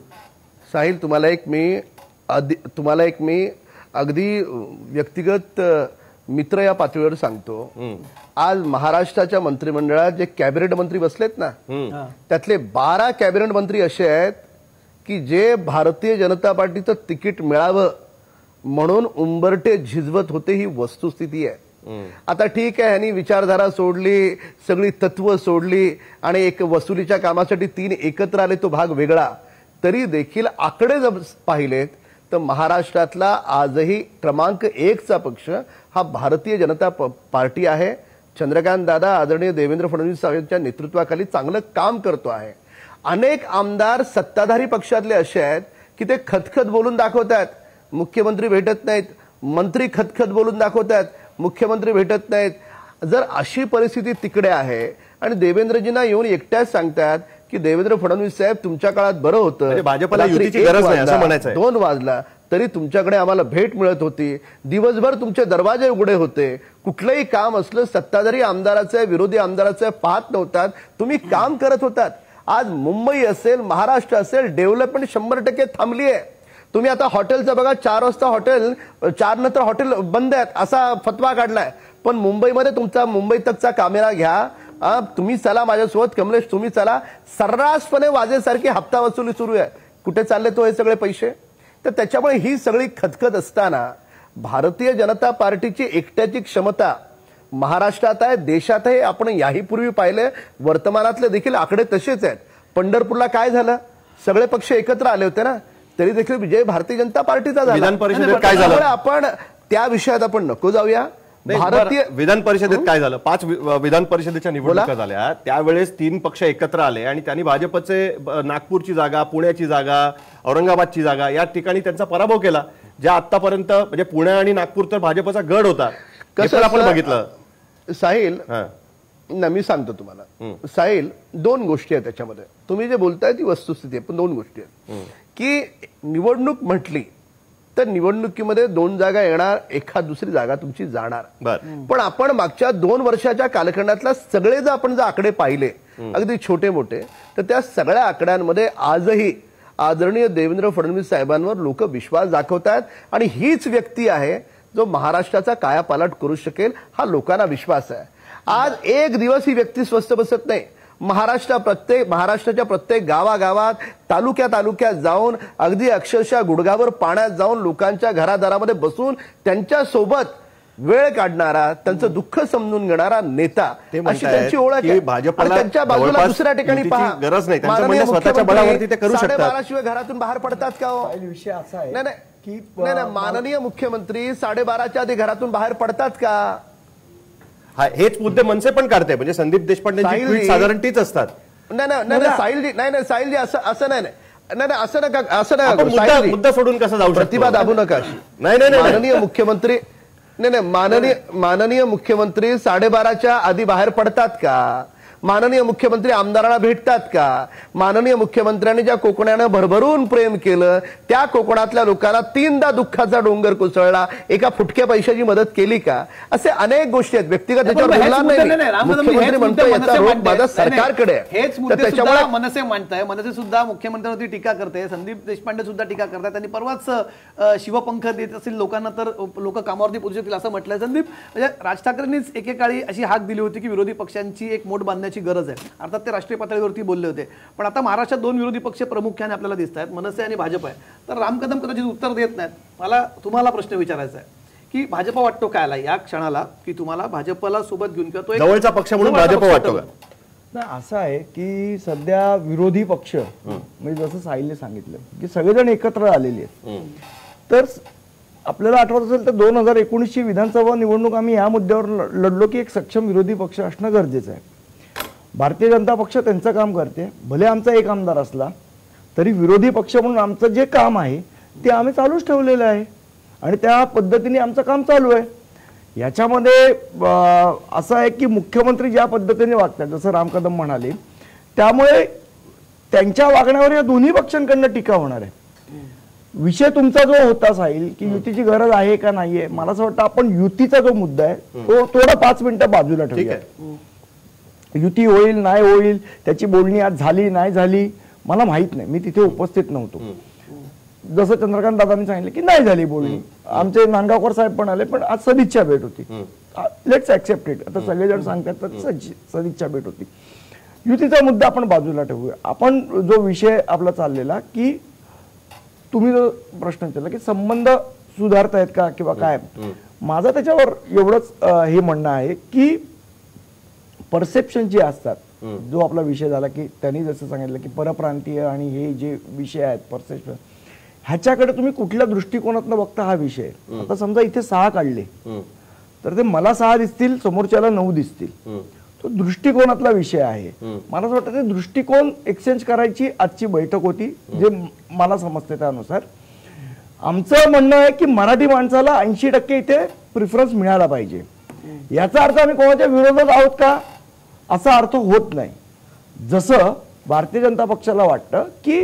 साहिल तुम्हाला एक मी तुम्हाला एक मी अगदी व्यक्तिगत मित्र या पातळीवर सांगतो. आज महाराष्ट्राच्या मंत्रिमंडळात जे कॅबिनेट मंत्री बसलेत ना, त्यातले बारा कॅबिनेट मंत्री असे आहेत की जे भारतीय जनता पार्टीचं तिकीट मिळावं म्हणून उंबरटे झिजवत होते. ही वस्तुस्थिती आहे. आता ठीक आहे, ह्यांनी विचारधारा सोडली, सगळी तत्व सोडली आणि एक वसुलीच्या कामासाठी तीन एकत्र आले, तो भाग वेगळा. तरी देखील आकडे जर पाहिलेत तर महाराष्ट्रातला आजही क्रमांक एकचा पक्ष हा भारतीय जनता पार्टी आहे. चंद्रकांत दादा आदरणीय देवेंद्र फडणवीस यांच्या नेतृत्वाखाली चांगलं काम करतो आहे. अनेक आमदार सत्ताधारी पक्षातले असे आहेत की ते खतखत बोलून दाखवतात, मुख्यमंत्री भेटत नाहीत, मंत्री खतखत बोलून दाखवतात, मुख्यमंत्री भेटत नाहीत. जर अशी परिस्थिती तिकडे आहे आणि देवेंद्रजींना येऊन एकट्याच सांगतात की देवेंद्र फडणवीस साहेब तुमच्या काळात बरं होतं, भाजपला युतीची गरज नाही असं म्हणायचं, दोन वाजला तरी तुमच्याकडे आम्हाला भेट मिळत होती, दिवसभर तुमचे दरवाजे उघडे होते, कुठलंही काम असलं सत्ताधारी आमदाराचं विरोधी आमदाराचं पाहत नव्हतात, तुम्ही काम करत होतात. आज मुंबई असेल, महाराष्ट्र असेल, डेव्हलपमेंट शंभर टक्के थांबली आहे. तुम्ही आता हॉटेलचं बघा, चार वाजता हॉटेल, चार नंतर हॉटेल बंद आहेत असा फतवा काढलाय. पण मुंबईमध्ये तुमचा मुंबई तकचा कॅमेरा घ्या, तुम्ही चला माझ्यासोबत, कमलेश तुम्ही चला, सर्रासपणे वाजेसारखी हप्ता वसुली सुरू आहे. कुठे चालले तो हे सगळे पैसे? तर त्याच्यामुळे ही सगळी खतखत असताना भारतीय जनता पार्टीची एकट्याची क्षमता महाराष्ट्रात आहे, देशात आहे. आपण याही पूर्वी पाहिले, वर्तमानातले देखील आकडे तसेच आहेत. पंढरपूरला काय झालं? सगळे पक्ष एकत्र आले होते ना, तरी देखील विजय भारतीय जनता पार्टीचा झाला. विधान परिषदेत काय झालं? आपण त्या विषयात आपण नको जाऊया. भारतीय विधान परिषदेत काय झालं? पाच विधान परिषदेच्या निवडणुका झाल्या, त्यावेळेस तीन पक्ष एकत्र आले आणि त्यांनी भाजपचे नागपूरची जागा, पुण्याची जागा, औरंगाबादची जागा या ठिकाणी त्यांचा पराभव केला. ज्या आतापर्यंत म्हणजे पुणे आणि नागपूर तर भाजपचा गड होता, कसं आपण बघितलं. साहिल ना, मी सांगतो तुम्हाला साहिल, दोन गोष्टी आहेत त्याच्यामध्ये. तुम्ही जे बोलताय ती वस्तुस्थिती आहे, पण दोन गोष्टी आहेत की निवडणूक म्हटली तर निवडणुकीमध्ये दोन जागा येणार, एखाद दुसरी जागा तुमची जाणार. पण आपण मागच्या दोन वर्षाच्या कालखंडातला सगळे जर आपण जर आकडे पाहिले, अगदी छोटे मोठे, तर त्या सगळ्या आकड्यांमध्ये आजही आदरणीय देवेंद्र फडणवीस साहेबांवर लोक विश्वास दाखवतात आणि हीच व्यक्ती आहे जो महाराष्ट्राचा कायापालट करू शकेल, हा लोकांना विश्वास आहे. आज एक दिवस ही व्यक्ती स्वस्थ बसत नाही. महाराष्ट्र प्रत्येक महाराष्ट्राच्या प्रत्येक गावागावात, तालुक्या तालुक्यात जाऊन, अगदी अक्षरशः गुडघावर पाण्यात जाऊन लोकांच्या घरादारामध्ये बसून त्यांच्या सोबत वेळ काढणारा, त्यांचं दुःख समजून घेणारा नेता, ते अशी म्हणतायत त्यांची ओळख की आहे. भाजपला आणि त्यांच्या बाजूला जवळपास दुसऱ्या ठिकाणी युतीची पहा, गरज नाही. त्यांचं माननीय म्हणणं स्वतःच्या मुख्यमंत्री बळावरती ते करू शकतात. साडेबारा शिवाय घरातून बाहेर पडतात का हो? विषय असा आहे नाही नाही की नाही नाही, माननीय मुख्यमंत्री साडेबाराच्या आधी घरातून बाहेर पडतात का? हा, हेच मुद्दे मनसे पण काढते. म्हणजे संदीप देशपांडेंची साहिल ट्विट जी- साधारण तीच असतात. नाही नाही नाही, नाही साहिलजी नाही नाही साहिलजी असं असं नाही नाही नाही नाही, असं नका असं आपण नाही मुद्दा साहिलजी. मुद्दा सोडून कसं जाऊ शकतो? प्रतिभा दाबू नका अशी. नाही नाही नाही माननीय मुख्यमंत्री नाही नाही माननीय माननीय मुख्यमंत्री साडेबाराच्या आधी बाहेर पडतात का? माननीय मुख्यमंत्री आमदारांना भेटतात का? माननीय मुख्यमंत्र्यांनी ज्या कोकणानं भरभरून प्रेम केलं त्या कोकणातल्या लोकांना तीनदा दुःखाचा डोंगर कोसळला, एका फुटक्या पैशाची मदत केली का? असे अनेक गोष्टी आहेत. व्यक्तिगत त्याच्यावर बोलणार नाही. मुख्यमंत्री म्हणतो याचा रोग माझा सरकारकडे आहे. हेच तर मुद्दे त्याच्यामुळे सुद्धा मनसे मांडताय. मनसे सुद्धा मुख्यमंत्र्यांवरती टीका करते. संदीप देशपांडे सुद्धा टीका करतात. त्यांनी परवाच अ, शिवपंख देत असतील लोकांना तर लोक कामावरती पोहोचू शकतील असं म्हटलंय. संदीप म्हणजे राज ठाकरेंनीच एकेकाळी अशी हाक दिली होती की विरोधी पक्षांची एक मोठ बांधण्याची गरज आहे. अर्थात ते राष्ट्रीय पातळीवरती बोलले होते. पण आता महाराष्ट्रात दोन विरोधी पक्ष प्रामुख्याने आपल्याला दिसत आहेत, मनसे आणि भाजप आहे. तर राम कदम कदाचित उत्तर देत नाहीत. मला तुम्हाला प्रश्न विचारायचा आहे की भाजप वाटतो काय आला या क्षणाला की तुम्हाला भाजपला सोबत घेऊन किंवा तो एक जवळचा पक्ष म्हणून जवळचा भाजप पक्ष वाटतो होता. का? नाही असं आहे की सध्या विरोधी पक्ष म्हणजे जसं साहिलने सांगितलं की सगळेजण एकत्र आलेले आहेत. तर आपल्याला आठवत असेल तर दोन हजार एकोणीसची विधानसभा निवडणूक आम्ही या मुद्द्यावर लढलो की एक सक्षम विरोधी पक्ष असणं गरजेचं आहे. भारतीय जनता पक्ष त्यांचं काम करते. भले आमचा एक आमदार असला तरी विरोधी पक्ष म्हणून आमचं जे काम आहे ते आम्ही चालूच ठेवलेलं आहे आणि त्या पद्धतीने आमचं काम चालू आहे. याच्यामध्ये असं आहे की मुख्यमंत्री ज्या पद्धतीने वागतात जसं राम कदम म्हणाले, त्यामुळे त्यांच्या वागण्यावर या दोन्ही पक्षांकडनं टीका होणार आहे. विषय तुमचा जो होता साहिल की युतीची गरज आहे का नाहीये, मला असं वाटतं आपण युतीचा जो मुद्दा आहे तो थोडा पाच मिनिटं बाजूला ठेवूया. युती होईल नाही होईल त्याची बोलणी आज झाली नाही झाली मला माहित नाही, मी तिथे उपस्थित नव्हतो. जसं चंद्रकांत दादांनी सांगितलं की नाही झाली बोलणी, आमचे नांदगावकर साहेब पण आले पण आज सदिच्छा भेट होती. Let's accept it. आता सगळेजण सांगतात तर सदिच्छा भेट होती. युतीचा मुद्दा आपण बाजूला ठेवूया. आपण जो विषय आपला चाललेला की तुम्ही जो प्रश्न विचारला की संबंध सुधारतायत का किंवा काय, माझं त्याच्यावर एवढंच हे म्हणणं आहे की परसेप्शन जे असतात, जो आपला विषय झाला की त्यांनी जसं सांगितलं की परप्रांतीय आणि हे जे विषय आहेत परसेप्शन, ह्याच्याकडे तुम्ही कुठल्या दृष्टिकोनातून बघता हा विषय. आता समजा इथे सहा काढले तर ते मला सहा दिसतील समोरच्याला नऊ दिसतील, तो दृष्टिकोनातला विषय आहे. मला असं वाटतं ते दृष्टिकोन एक्सचेंज करायची आजची बैठक होती जे मला समजते त्यानुसार. आमचं म्हणणं आहे की मराठी माणसाला ऐंशी टक्के इथे प्रिफरन्स मिळाला पाहिजे. याचा अर्थ आम्ही कोणाच्या विरोधात आहोत का असा अर्थ होत नाही. जसं भारतीय जनता पक्षाला वाटतं की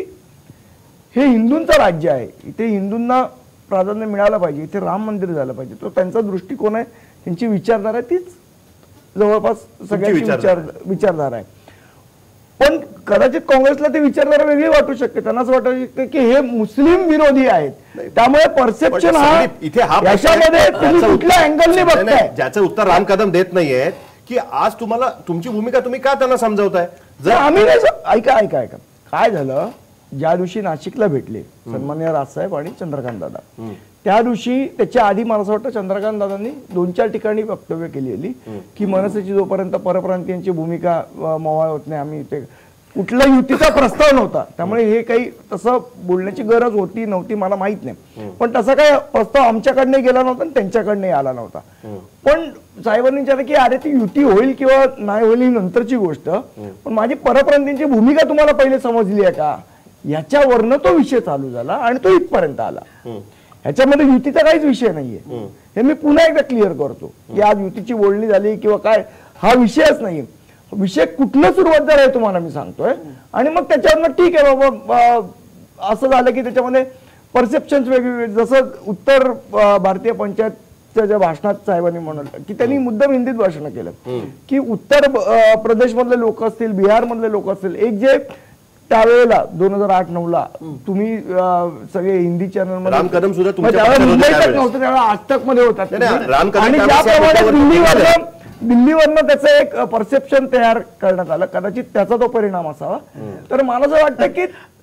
हे हिंदूंचं राज्य आहे, इथे हिंदूंना प्राधान्य मिळालं पाहिजे, इथे राम मंदिर झालं पाहिजे, तो त्यांचा दृष्टिकोन आहे, त्यांची विचारधारा आहे, तीच जवळपास सगळ्यांची विचार विचारधारा आहे. पण कदाचित काँग्रेसला ते विचारधारा वेगळी वाटू शकते. त्यांना असं वाटू शकते की हे मुस्लिम विरोधी आहेत, त्यामुळे परसेप्शन हा इथे हा याच्यामध्ये तुम्ही कुठल्या अँगलने बघताय ज्याचं उत्तर राम कदम देत नाहीये की आज तुम्हाला तुमची भूमिका तुम्ही का त्यांना समजावताय. जर आम्ही नाही ऐका ऐका ऐका काय झालं, ज्या दिवशी नाशिकला भेटले सन्माननीय राजसाहेब आणि चंद्रकांत दादा, त्या दिवशी त्याच्या आधी मला असं वाटतं चंद्रकांत दादांनी दोन चार ठिकाणी वक्तव्य केलेली की मनसेची जोपर्यंत परप्रांतीयांची भूमिका मवाळ होत नाही आम्ही ते कुठला युतीचा प्रस्ताव नव्हता, त्यामुळे हे काही तसं बोलण्याची गरज होती नव्हती मला माहित नाही. पण तसा काही प्रस्ताव आमच्याकडनं गेला नव्हता आणि त्यांच्याकडनंही आला नव्हता. पण साहेबांनी विचारलं की अरे ती युती होईल किंवा नाही होईल ही नंतरची गोष्ट, पण माझी परप्रांतीयांची भूमिका तुम्हाला पहिले समजली आहे का, याच्यावरनं तो विषय चालू झाला आणि तो इथपर्यंत आला. ह्याच्यामध्ये युतीचा काहीच विषय नाहीये, हे मी पुन्हा एकदा क्लिअर करतो की आज युतीची बोलणी झाली किंवा काय हा विषयच नाहीये. विषय कुठलं सुरुवात झाला आहे तुम्हाला मी सांगतोय आणि मग त्याच्यावरनं ठीक आहे बाबा असं झालं की त्याच्यामध्ये परसेप्शन वेगवेगळे, जसं उत्तर भारतीय पंचायतच्या ज्या भाषणात साहेबांनी म्हणाल की त्यांनी मुद्दाम हिंदीत भाषण केलं की उत्तर प्रदेश मधले लोक असतील, बिहार मधले लोक असतील, एक जे त्यावेळेला दोन हजार आठ नऊ ला तुम्ही सगळे हिंदी चॅनल मध्ये राम कदम सुद्धा मुंबईतच नव्हतं त्यावेळेला आजतक मध्ये होतात आणि ज्याप्रमाणे दिल्लीवरनं दिल्लीवरनं त्याचं एक परसेप्शन तयार करण्यात आलं, कदाचित त्याचा तो परिणाम असावा. तर मला असं वाटतं की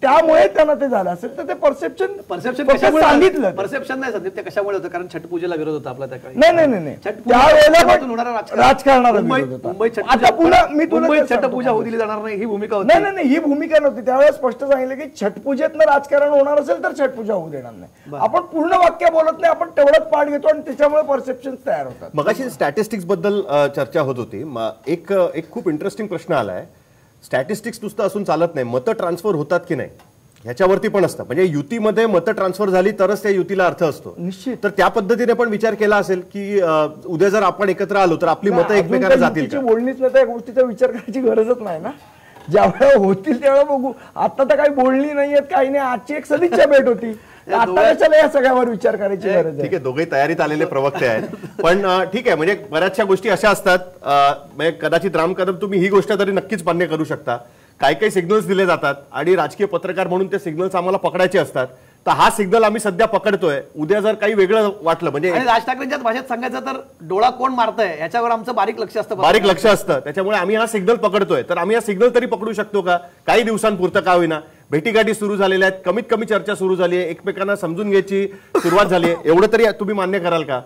त्यामुळे त्यांना ते झालं असेल तर ते परसेप्शन परसेप्शन सांगितलं कशामुळे ते. परसेप्शन नाही संदीप, ते कशामुळे होतं कारण छठ पूजेला विरोध होता आपला त्या काळी. नाही नाही नाही नाही छठ पूजा त्यावेळेला माध्यमातून पण होणारा राजकारण. राजकारणाला मुंबई- विरोध होता. मुंबईत छठ आता पूजा- पुन्हा मी तुला मुंबईत तेच छठ सांगतो. पूजा होऊ दिली जाणार नाही ही भूमिका होती. नाही नाही नाही ही भूमिका नव्हती. त्यावेळेस स्पष्ट सांगितलं की छठ पूजेतनं राजकारण होणार असेल तर छठ पूजा होऊ देणार नाही. आपण पूर्ण वाक्य बोलत नाही, आपण तेवढंच पाठ घेतो आणि त्याच्यामुळे परसेप्शन तयार होतात. मगाशी स्टॅटिस्टिक्स बद्दल अ, चर्चा होत होती. म- एक एक खूप इंटरेस्टिंग प्रश्न आलाय. स्टॅटिस्टिक्स नुसतं असून चालत नाही, मतं ट्रान्सफर होतात की नाही ह्याच्यावरती पण असतं. म्हणजे युतीमध्ये मतं ट्रान्सफर झाली तरच त्या युतीला अर्थ असतो. निश्चित. तर त्या पद्धतीने पण विचार केला असेल की अ, उद्या जर आपण एकत्र आलो तर आपली मतं अजून एकमेकांना काही जातील युतीची का? बोलणीच नाही, त्या गोष्टीचा विचार करायची गरजच नाही ना. ज्यावेळेला होतील त्यावेळेला बघू. आता तर काही बोलणी नाहीयेत, काही नाही. आजची एक सदिच्छा भेट होती. आता कशाला या सगळ्यावर विचार करायची गरज आहे? ठीक आहे, दोघे तयारीत आलेले प्रवक्ते आहेत. पण अ, ठीक आहे, म्हणजे बऱ्याचशा गोष्टी अशा असतात. अ, म्हणजे कदाचित राम कदम तुम्ही ही गोष्ट तरी नक्कीच मान्य करू शकता. काही काही सिग्नल्स दिले जातात आणि राजकीय पत्रकार म्हणून ते सिग्नल्स आम्हाला पकडायचे असतात. तर हा सिग्नल आम्ही सध्या पकडतोय. उद्या जर काही वेगळं वाटलं म्हणजे आणि राज ठाकरेंच्या भाषेत सांगायचं तर डोळा कोण मारतंय याच्यावर आमचं बारीक लक्ष असतं. बारीक लक्ष असतं, त्याच्यामुळे आम्ही हा सिग्नल पकडतोय. तर आम्ही हा सिग्नल तरी पकडू शकतो का काही दिवसांपुरतं का होईना? भेटीगाठी सुरू झालेल्या आहेत, कमीत कमी चर्चा सुरू झाली आहे, एकमेकांना समजून घ्यायची सुरुवात झाली आहे. एवढं तरी तुम्ही मान्य कराल का?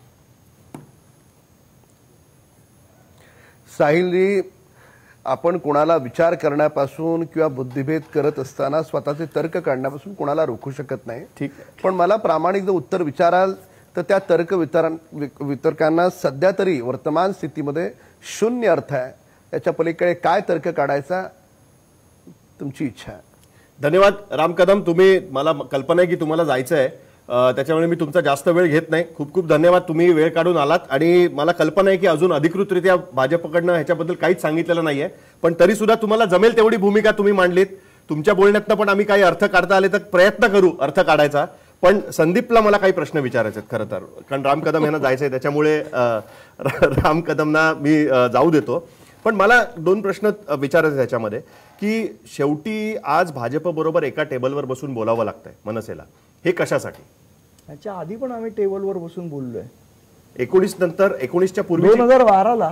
साहिलजी, आपण कोणाला विचार करण्यापासून किंवा बुद्धिभेद करत असताना स्वतःचे तर्क काढण्यापासून कोणाला रोखू शकत नाही. ठीक. पण मला प्रामाणिक जर उत्तर विचाराल तर त्या तर्क वितरण वितर्कांना सध्या तरी वर्तमान स्थितीमध्ये शून्य अर्थ आहे. त्याच्या पलीकडे काय तर्क काढायचा तुमची इच्छा आहे. धन्यवाद राम कदम. तुम्ही मला कल्पना आहे की तुम्हाला जायचं आहे, अ, त्याच्यामुळे मी तुमचा जास्त वेळ घेत नाही. खूप खूप धन्यवाद, तुम्ही वेळ काढून आलात. आणि मला कल्पना आहे की अजून अधिकृतरित्या भाजपकडनं ह्याच्याबद्दल काहीच सांगितलेलं नाहीये, पण तरी सुद्धा तुम्हाला जमेल तेवढी भूमिका तुम्ही मांडलीत. तुमच्या बोलण्यातनं पण आम्ही काही अर्थ काढता आले तर प्रयत्न करू अर्थ काढायचा. पण संदीपला मला काही प्रश्न विचारायचे आहेत खरं तर, कारण राम कदम यांना जायचंय, त्याच्यामुळे अ, राम कदमना मी अ, जाऊ देतो. पण मला दोन प्रश्न विचारायचे त्याच्यामध्ये की शेवटी आज भाजप बरोबर एका टेबलवर बसून बोलावं लागतंय मनसेला, हे कशासाठी? याच्या आधी पण आम्ही टेबलवर बसून बोललोय. एकोणीस नंतर एकोणीसच्या पूर्वी दोन हजार बाराला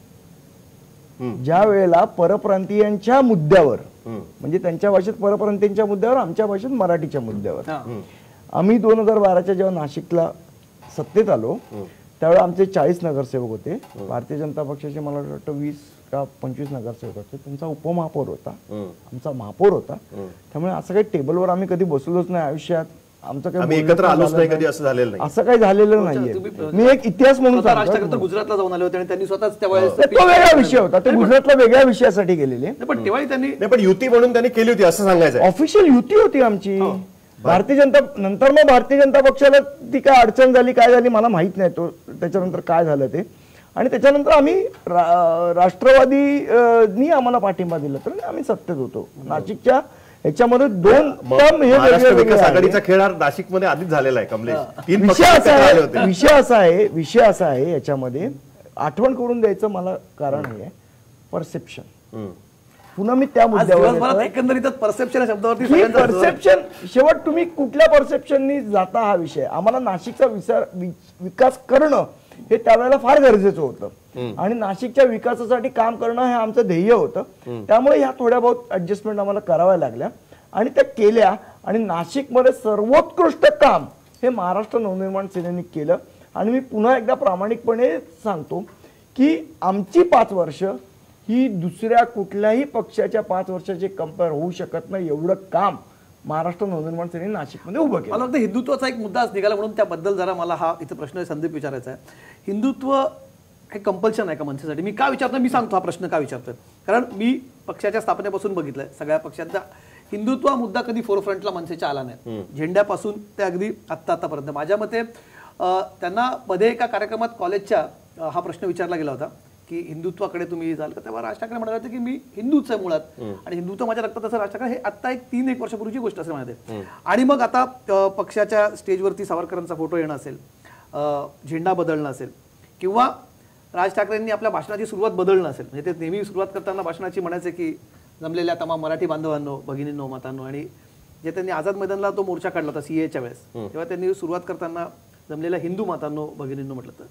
ज्या वेळेला परप्रांतीयांच्या मुद्द्यावर, म्हणजे त्यांच्या भाषेत परप्रांतीयांच्या मुद्द्यावर, आमच्या भाषेत मराठीच्या मुद्द्यावर, आम्ही दोन हजार बाराच्या जेव्हा नाशिकला सत्तेत आलो त्यावेळेस आमचे चाळीस नगरसेवक होते. भारतीय जनता पक्षाचे मला वाटतं वीस का पंचवीस नगरसेवक होते. त्यांचा उपमहापौर होता, आमचा महापौर होता. त्यामुळे असं काही टेबलवर आम्ही कधी बसलोच नाही आयुष्यात. आमचं काही आम्ही बोलणं एकत्र पण आलोच झालं नाही कधी, असं झालेलं नाही. असं काही झालेलं नाहीये. मी एक इतिहास म्हणून स्वतः राज सांगतो. ठाकरे तर गुजरातला जाऊन आले होते आणि त्यांनी स्वतःच त्यावेळेस तो वेगळा विषय होता. ते गुजरातला वेगळ्या विषयासाठी गेलेले. नाही, पण तेव्हाही त्यांनी नाही, पण युती म्हणून त्यांनी केली होती असं सांगायचं. ऑफिशियल युती होती आमची. भारतीय जनता नंतर मग भारतीय जनता पक्षाला ती काय अडचण झाली काय झाली मला माहित नाही, तो त्याच्यानंतर काय झालं ते. आणि त्याच्यानंतर आम्ही रा- राष्ट्रवादीनी आम्हाला पाठिंबा दिला तर आम्ही सत्तेत होतो. नाशिकच्या ह्याच्यामध्ये दोन टर्म हे महाराष्ट्र वेगळे विकास वेगळे आघाडीचा आहे. खेळ हा नाशिकमध्ये आधीच झालेला आहे कमलेश. तीन पक्ष विषय असा एकत्र आले होते. आहे विषय असा आहे विषय असा आहे याच्यामध्ये आठवण करून द्यायचं मला कारण आहे परसेप्शन. हम्म. पुन्हा मी त्या आज मुद्द्यावर दिवसभरात येतोय. एकंदरीतच परसेप्शन या शब्दावरती ही सगळ्यांचा जोर आहे. परसेप्शन शेवट तुम्ही कुठल्या परसेप्शननी जाता हा विषय. आम्हाला नाशिकचा विचार वि- विकास करणं हे त्यावेळेला फार गरजेचं होतं आणि नाशिकच्या विकासासाठी काम करणं हे आमचं ध्येय होतं. त्यामुळे ह्या थोड्या बहुत ऍडजस्टमेंट आम्हाला कराव्या लागल्या आणि त्या केल्या. आणि नाशिकमध्ये सर्वोत्कृष्ट काम हे महाराष्ट्र नवनिर्माण सेनेने केलं. आणि मी पुन्हा एकदा प्रामाणिकपणे सांगतो की आमची पाच वर्ष ही दुसऱ्या कुठल्याही पक्षाच्या पाच वर्षाचे कंपेअर होऊ शकत नाही. एवढं काम महाराष्ट्र नवनिर्माण सेनेने नाशिकमध्ये उभं केलं. मला वाटतं हिंदुत्वाचा एक मुद्दा आज निघाला म्हणून त्याबद्दल जरा मला हा इथे प्रश्न संदीप विचारायचा आहे. हिंदुत्व हे कंपल्शन आहे का मनसेसाठी? मी का विचारतो मी सांगतो हा प्रश्न का विचारतोय. कारण मी पक्षाच्या स्थापनेपासून बघितलंय सगळ्या पक्षांचा हिंदुत्व हा मुद्दा कधी फोरफ्रंटला मनसेच्या आला नाही. झेंड्यापासून ते अगदी आत्ता आतापर्यंत. माझ्या मते अं, त्यांना मध्ये एका कार्यक्रमात कॉलेजच्या अं, हा प्रश्न विचारला गेला होता की हिंदुत्वाकडे तुम्ही जाल का, तेव्हा राज ठाकरे म्हणाले होते की मी हिंदूच आहे मुळात आणि हिंदुत्व माझ्या रक्तात असं. राज ठाकरे हे आता एक तीन एक वर्षापूर्वीची गोष्ट असेल म्हणाले. आणि मग आता अं, पक्षाच्या स्टेजवरती सावरकरांचा फोटो येणं असेल, अं, झेंडा बदलणं असेल किंवा राज ठाकरेंनी आपल्या भाषणाची सुरुवात बदलणं असेल. म्हणजे ते नेहमी सुरुवात करताना भाषणाची म्हणायचे की जमलेल्या तमाम मराठी बांधवांनो, भगिनींनो, मातांनो. आणि जे त्यांनी आझाद मैदानला तो मोर्चा काढला होता सीएच्या वेळेस, तेव्हा त्यांनी सुरुवात करताना जमलेल्या हिंदू मातांनो, भगिनींनो म्हटलं. तर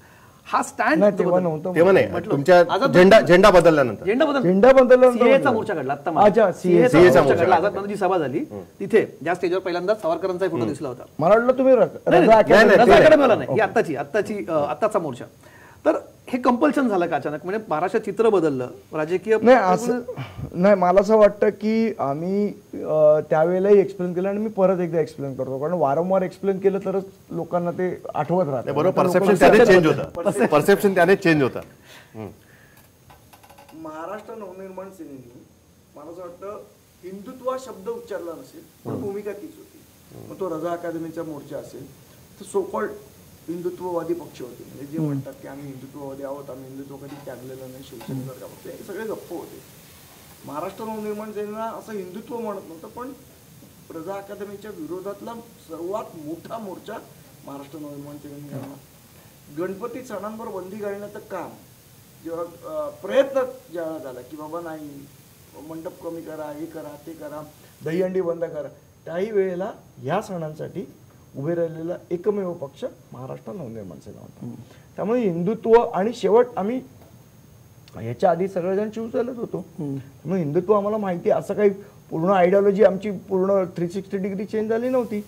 हा स्टँड नाही तेव्हा नव्हतं. तेव्हा नाही, तुमच्या झेंडा झेंडा बदलल्यानंतर झेंडा बदल झेंडा बदलल्यानंतर सीएचा मोर्चा घडला आता अच्छा, CA चा सीएचा मोर्चा घडला. आझाद मैदानाची सभा झाली तिथे ज्या स्टेजवर पहिल्यांदा सावरकरांचा फोटो दिसला होता. मला वाटलं तुम्ही र- नाही, रजा नाही, academy- नाही, रजा अकॅडमीला नाही, ही आत्ताची आत्ताची अं, आत्ताचा मोर्चा. तर हे कंपल्शन झालं का अचानक, म्हणजे महाराष्ट्रात चित्र बदललं राजकीय? नाही असं नाही, मला असं वाटतं की आम्ही अं, त्यावेळेलाही एक्सप्लेन केलं आणि मी परत एकदा एक्सप्लेन करतो, कारण वारंवार एक्सप्लेन केलं तरच लोकांना ते आठवत राहतं. बरोबर, परसेप्शन त्याने चेंज होतं, परसेप्शन त्याने चेंज होतं. महाराष्ट्र नवनिर्माण सेनेने मला असं वाटतं हिंदुत्व हा शब्द उच्चारला नसेल पण भूमिका तीच होती. मग तो रजा अकादमीचा मोर्चा असेल तर सोकॉल्ड हिंदुत्ववादी पक्ष होते, म्हणजे जे म्हणतात की आम्ही हिंदुत्ववादी आहोत, आम्ही हिंदुत्व कधी त्यागलेलं नाही, शिवसेनेसारखा पक्ष, हे सगळे गप्प होते. महाराष्ट्र नवनिर्माण सेनेला असं हिंदुत्व म्हणत नव्हतं, पण रजा अकादमीच्या विरोधातला सर्वात मोठा मोर्चा महाराष्ट्र नवनिर्माण सेनेने केला. गणपती सणांवर बंदी घालण्याचं काम जेव्हा अं, प्रयत्न जेव्हा झाला की बाबा नाही मंडप कमी करा, हे करा, ते करा, दहीहंडी बंद करा, त्याही वेळेला या सणांसाठी उभे राहिलेला एकमेव पक्ष महाराष्ट्र नवनिर्माण सेना होता. त्यामुळे हिंदुत्व आणि शेवट आम्ही ह्याच्या आधी सगळेजण शिवसेनेत होतो, त्यामुळे हिंदुत्व आम्हाला माहिती, असं काही पूर्ण आयडिओलॉजी आमची पूर्ण थ्री सिक्स्टी डिग्री चेंज झाली नव्हती.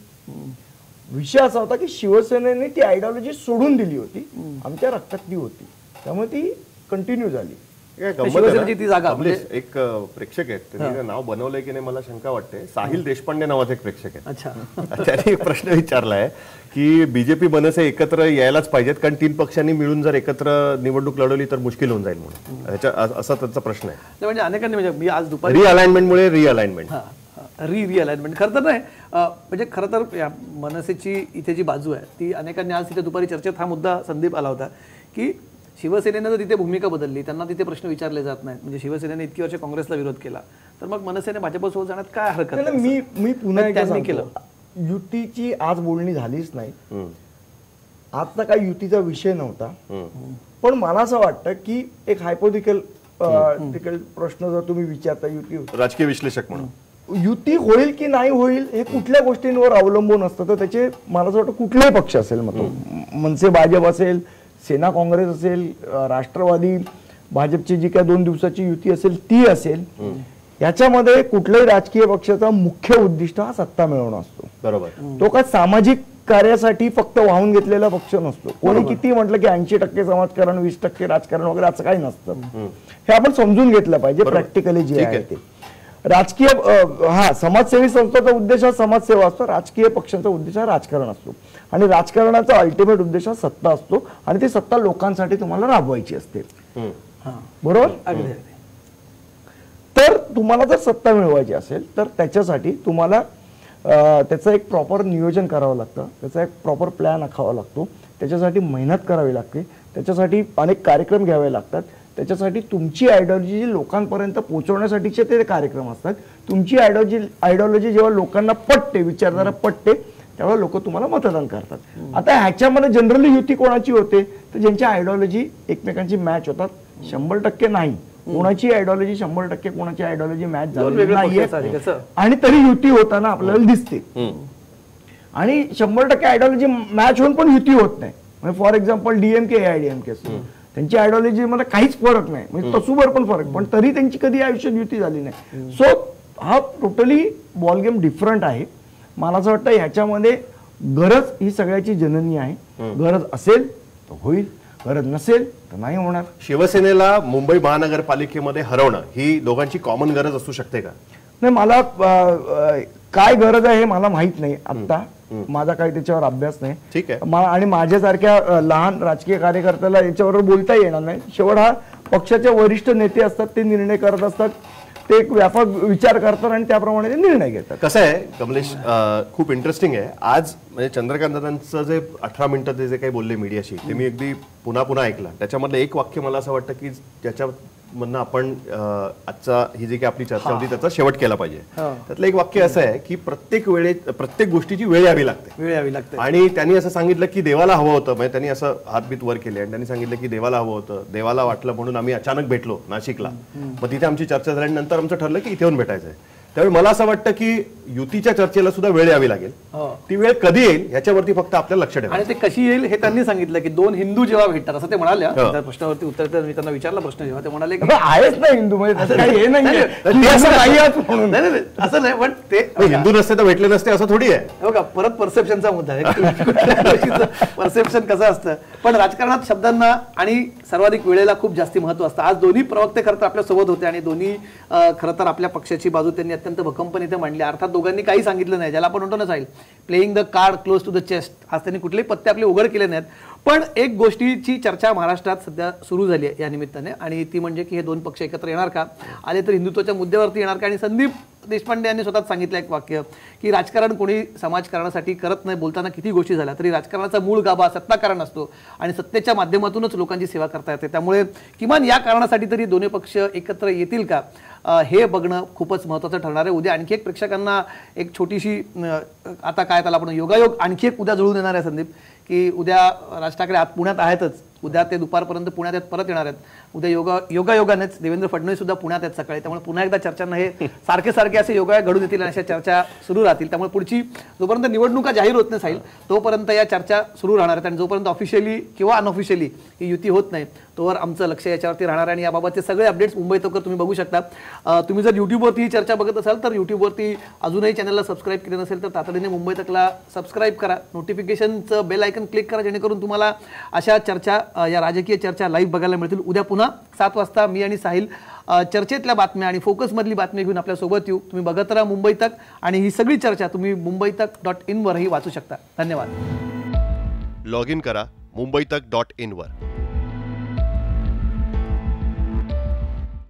विषय असा होता की शिवसेनेने ती आयडिओलॉजी सोडून दिली होती, आमच्या रक्तातली होती, त्यामुळे ती कंटिन्यू झाली. काय गंमत आहे शिवसेनेची ना, ती जागा कमलेश, म्हणजे- एक अं, प्रेक्षक आहेत, त्यांनी नाव बनवलंय की नाही मला शंका वाटते. साहिल देशपांडे नावाचे एक प्रेक्षक आहेत. अच्छा त्यांनी एक प्रश्न विचारलाय की बीजेपी मनसे एकत्र यायलाच पाहिजेत, कारण तीन पक्षांनी मिळून जर एकत्र निवडणूक लढवली तर मुश्किल होऊन जाईल म्हणून. ह्याच्या असा त्यांचा प्रश्न आहे. नाही, म्हणजे अनेकांनी, म्हणजे मी आज दुपारी रिअलाइनमेंटमुळे रिअलाइनमेंट री रिअलाइनमेंट खरं तर नाही, अं, म्हणजे खरं तर या मनसेची इथे जी बाजू आहे ती अनेकांनी आज तिथे दुपारी चर्चेत हा मुद्दा संदीप आला होता की शिवसेनेनं जर तिथे भूमिका बदलली, त्यांना तिथे प्रश्न विचारले जात नाहीत, म्हणजे शिवसेनेने इतकी वर्ष काँग्रेसला विरोध केला, तर मग मनसेने भाजपसोबत जाण्यात काय हरकत नाही, आहे? मी मी पुन्हा एकदा त्यांनी सांगतो, युतीची आज बोलणी झालीच नाही. आजचा काही युतीचा विषय नव्हता, पण मला असं वाटतं की एक हायपोथिकल प्रश्न जर तुम्ही विचारता, युती राजकीय विश्लेषक म्हणून युती होईल की नाही होईल हे कुठल्या गोष्टींवर अवलंबून असतं, तर त्याचे मला असं वाटतं कुठलाही पक्ष असेल, मग तो मनसे भाजप असेल, सेना काँग्रेस असेल, राष्ट्रवादी भाजपची जी काय दोन दिवसाची युती असेल ती असेल, याच्यामध्ये कुठल्याही राजकीय पक्षाचा मुख्य उद्दिष्ट हा सत्ता मिळवणं असतो. बरोबर, तो काय सामाजिक कार्यासाठी फक्त वाहून घेतलेला पक्ष नसतो. कोणी किती म्हटलं की ऐंशी टक्के समाजकारण, वीस टक्के राजकारण वगैरे असं काही नसतं. हे आपण समजून घेतलं पाहिजे प्रॅक्टिकली जे आहे ते. राजकीय हा समाजसेवी संस्थांचा उद्देश हा समाजसेवा असतो, राजकीय पक्षांचा उद्देश हा राजकारण असतो, आणि राजकारणाचा अल्टिमेट उद्देश हा सत्ता असतो, आणि ती सत्ता लोकांसाठी तुम्हाला राबवायची असते. बरोबर. अगदी तर तुम्हाला जर सत्ता मिळवायची असेल तर त्याच्यासाठी तुम्हाला त्याचं एक प्रॉपर नियोजन करावं लागतं, त्याचा एक प्रॉपर प्लॅन आखावा लागतो, त्याच्यासाठी मेहनत करावी लागते, त्याच्यासाठी अनेक कार्यक्रम घ्यावे लागतात, त्याच्यासाठी तुमची आयडिओलॉजी जी लोकांपर्यंत पोहोचवण्यासाठीचे ते कार्यक्रम असतात. तुमची आयडिओलॉजी आयडिओलॉजी जेव्हा लोकांना पटते, विचारधारा पटते, तेव्हा लोक तुम्हाला मतदान करतात. आता ह्याच्यामध्ये जनरली युती कोणाची होते, तर ज्यांची आयडिओलॉजी एकमेकांची मॅच होतात. शंभर टक्के नाही, कोणाची आयडिओलॉजी शंभर टक्के कोणाची आयडिओलॉजी मॅच झाली नाहीये, आणि तरी युती होताना आपल्याला दिसते. आणि शंभर टक्के आयडिओलॉजी मॅच होऊन पण युती होत नाही. म्हणजे फॉर एक्झाम्पल डीएमके एआयडीएमके असतो, त्यांची आयडिओलॉजी मध्ये काहीच फरक नाही, म्हणजे तसूभर पण फरक, पण तरी त्यांची कधी आयुष्यात युती झाली नाही. सो हा टोटली बॉल गेम डिफरंट आहे. मला असं वाटतं ह्याच्यामध्ये गरज ही सगळ्याची जननी आहे. गरज असेल तर होईल, गरज नसेल तर नाही होणार. शिवसेनेला मुंबई महानगरपालिकेमध्ये हरवणं ही दोघांची कॉमन गरज असू शकते का? नाही, मला काय गरज आहे हे मला माहित नाही आता, माझा काही त्याच्यावर अभ्यास नाही. ठीक आहे. आणि माझ्यासारख्या लहान राजकीय कार्यकर्त्याला याच्यावर बोलता येणार नाही. शेवट हा पक्षाचे वरिष्ठ नेते असतात, ते निर्णय करत असतात, ते एक व्यापक विचार करतात आणि त्याप्रमाणे ते निर्णय घेतात. कसं आहे कमलेश, खूप इंटरेस्टिंग आहे आज. म्हणजे चंद्रकांत दादांचं जे अठरा मिनिटं ते जे काही बोलले मीडियाशी, ते मी अगदी पुन्हा पुन्हा ऐकलं. त्याच्यामधलं एक वाक्य मला असं वाटतं की ज्याच्यामधनं आपण आजचा ही जी काही आपली चर्चा होती त्याचा शेवट केला पाहिजे. त्यातलं एक वाक्य असं आहे की प्रत्येक वेळेत प्रत्येक गोष्टीची वेळ यावी लागते, वेळ यावी लागते. आणि त्यांनी असं सांगितलं की देवाला हवं होतं, म्हणजे त्यांनी असं हातबीत वर केले आणि त्यांनी सांगितलं की देवाला हवं होतं, देवाला वाटलं म्हणून आम्ही अचानक भेटलो नाशिकला, मग तिथे आमची चर्चा झाल्यानंतर आमचं ठरलं की इथे येऊन भेटायचंय. त्यावेळी मला असं वाटतं की युतीच्या चर्चेला सुद्धा वेळ यावी लागेल. हो. ती वेळ कधी येईल याच्यावरती फक्त आपल्याला लक्ष ठेवायचं. आणि ते कशी येईल हे त्यांनी सांगितलं की दोन हिंदू जेव्हा भेटतात असं ते म्हणाले. हो. त्या प्रश्नावरती उत्तर देताना मी त्यांना विचारला प्रश्न जेव्हा ते म्हणाले की पण आहेच ना हिंदू मध्ये तसं काही हे नाही नाही, असं नाही आहात म्हणून. नाही नाही, असं नाही पण ते हिंदू नसते तर भेटले नसते असं थोडी आहे. हो का, परत परसेप्शनचा मुद्दा आहे. परसेप्शन कसं असतं, पण राजकारणात शब्दांना आणि सर्वाधिक वेळेला खूप जास्ती महत्व असतं. आज दोन्ही प्रवक्ते खरं तर आपल्या सोबत होते आणि दोन्ही अं, खरं तर आपल्या पक्षाची बाजू त्यांनी अत्यंत भक्कमपणे इथे मांडली. अर्थात दोघांनी काही सांगितलं नाही, ज्याला आपण म्हणतो ना Sahil, playing the card close to the chest. आज त्यांनी कुठलेही पत्ते आपले उघड केले नाहीत. पण एक गोष्टीची चर्चा महाराष्ट्रात सध्या सुरू झाली आहे या निमित्ताने, आणि ती म्हणजे की हे दोन पक्ष एकत्र येणार का, आले तर हिंदुत्वाच्या मुद्द्यावरती येणार का. आणि संदीप देशपांडे यांनी स्वतःच सांगितलं एक वाक्य की राजकारण कोणी समाजकारणासाठी करत नाही. बोलताना किती गोष्टी झाल्या तरी राजकारणाचा मूळ गाभा सत्ताकारण असतो आणि सत्तेच्या माध्यमातूनच लोकांची सेवा करता येते. त्यामुळे किमान या कारणासाठी तरी दोन्ही पक्ष एकत्र येतील का हे बघणं खूपच महत्त्वाचं ठरणार आहे. उद्या आणखी एक प्रेक्षकांना एक छोटीशी आता काय त्याला आपण योगायोग आणखी एक उद्या जुळून येणार आहे संदीप, की उद्या राज ठाकरे आत पुण्यात आहेतच, उद्या ते दुपारपर्यंत पुण्यात परत येणार आहेत. उद्या योगा योगायोगानेच देवेंद्र फडणवीस सुद्धा पुण्यात आहेत सकाळी. त्यामुळे पुन्हा एकदा चर्चांना हे सारखे सारखे असे योगायोग घडून येतील आणि अशा चर्चा सुरू राहतील. त्यामुळे पुढची जोपर्यंत निवडणुका जाहीर होत नाही साहिल तोपर्यंत या चर्चा सुरू राहणार आहेत आणि जोपर्यंत ऑफिशियली किंवा अनऑफिशियली ही युती होत नाही तोवर आमचं लक्ष याच्यावरती राहणार. आणि याबाबतचे सगळे अपडेट्स मुंबई तक तुम्ही बघू शकता. तुम्ही जर युट्यूबवरती ही चर्चा बघत असाल तर युट्यूबवरती अजूनही चॅनलला सबस्क्राईब केलं नसेल तर तातडीने मुंबई तकला सबस्क्राईब करा, नोटिफिकेशनचं बेल आयकन क्लिक करा, जेणेकरून तुम्हाला अशा चर्चा या राजकीय चर्चा लाईव्ह बघायला मिळतील. उद्या पुन्हा सात वाजता मी आणि साहिल चर्चेतल्या बातम्या आणि फोकसमधली बातमी घेऊन आपल्या सोबत येऊ. तुम्ही बघत राहा मुंबई तक आणि ही सगळी चर्चा तुम्ही मुंबई तक डॉट इन वरही वाचू शकता. धन्यवाद. लॉग इन करा मुंबई तक डॉट इन वर.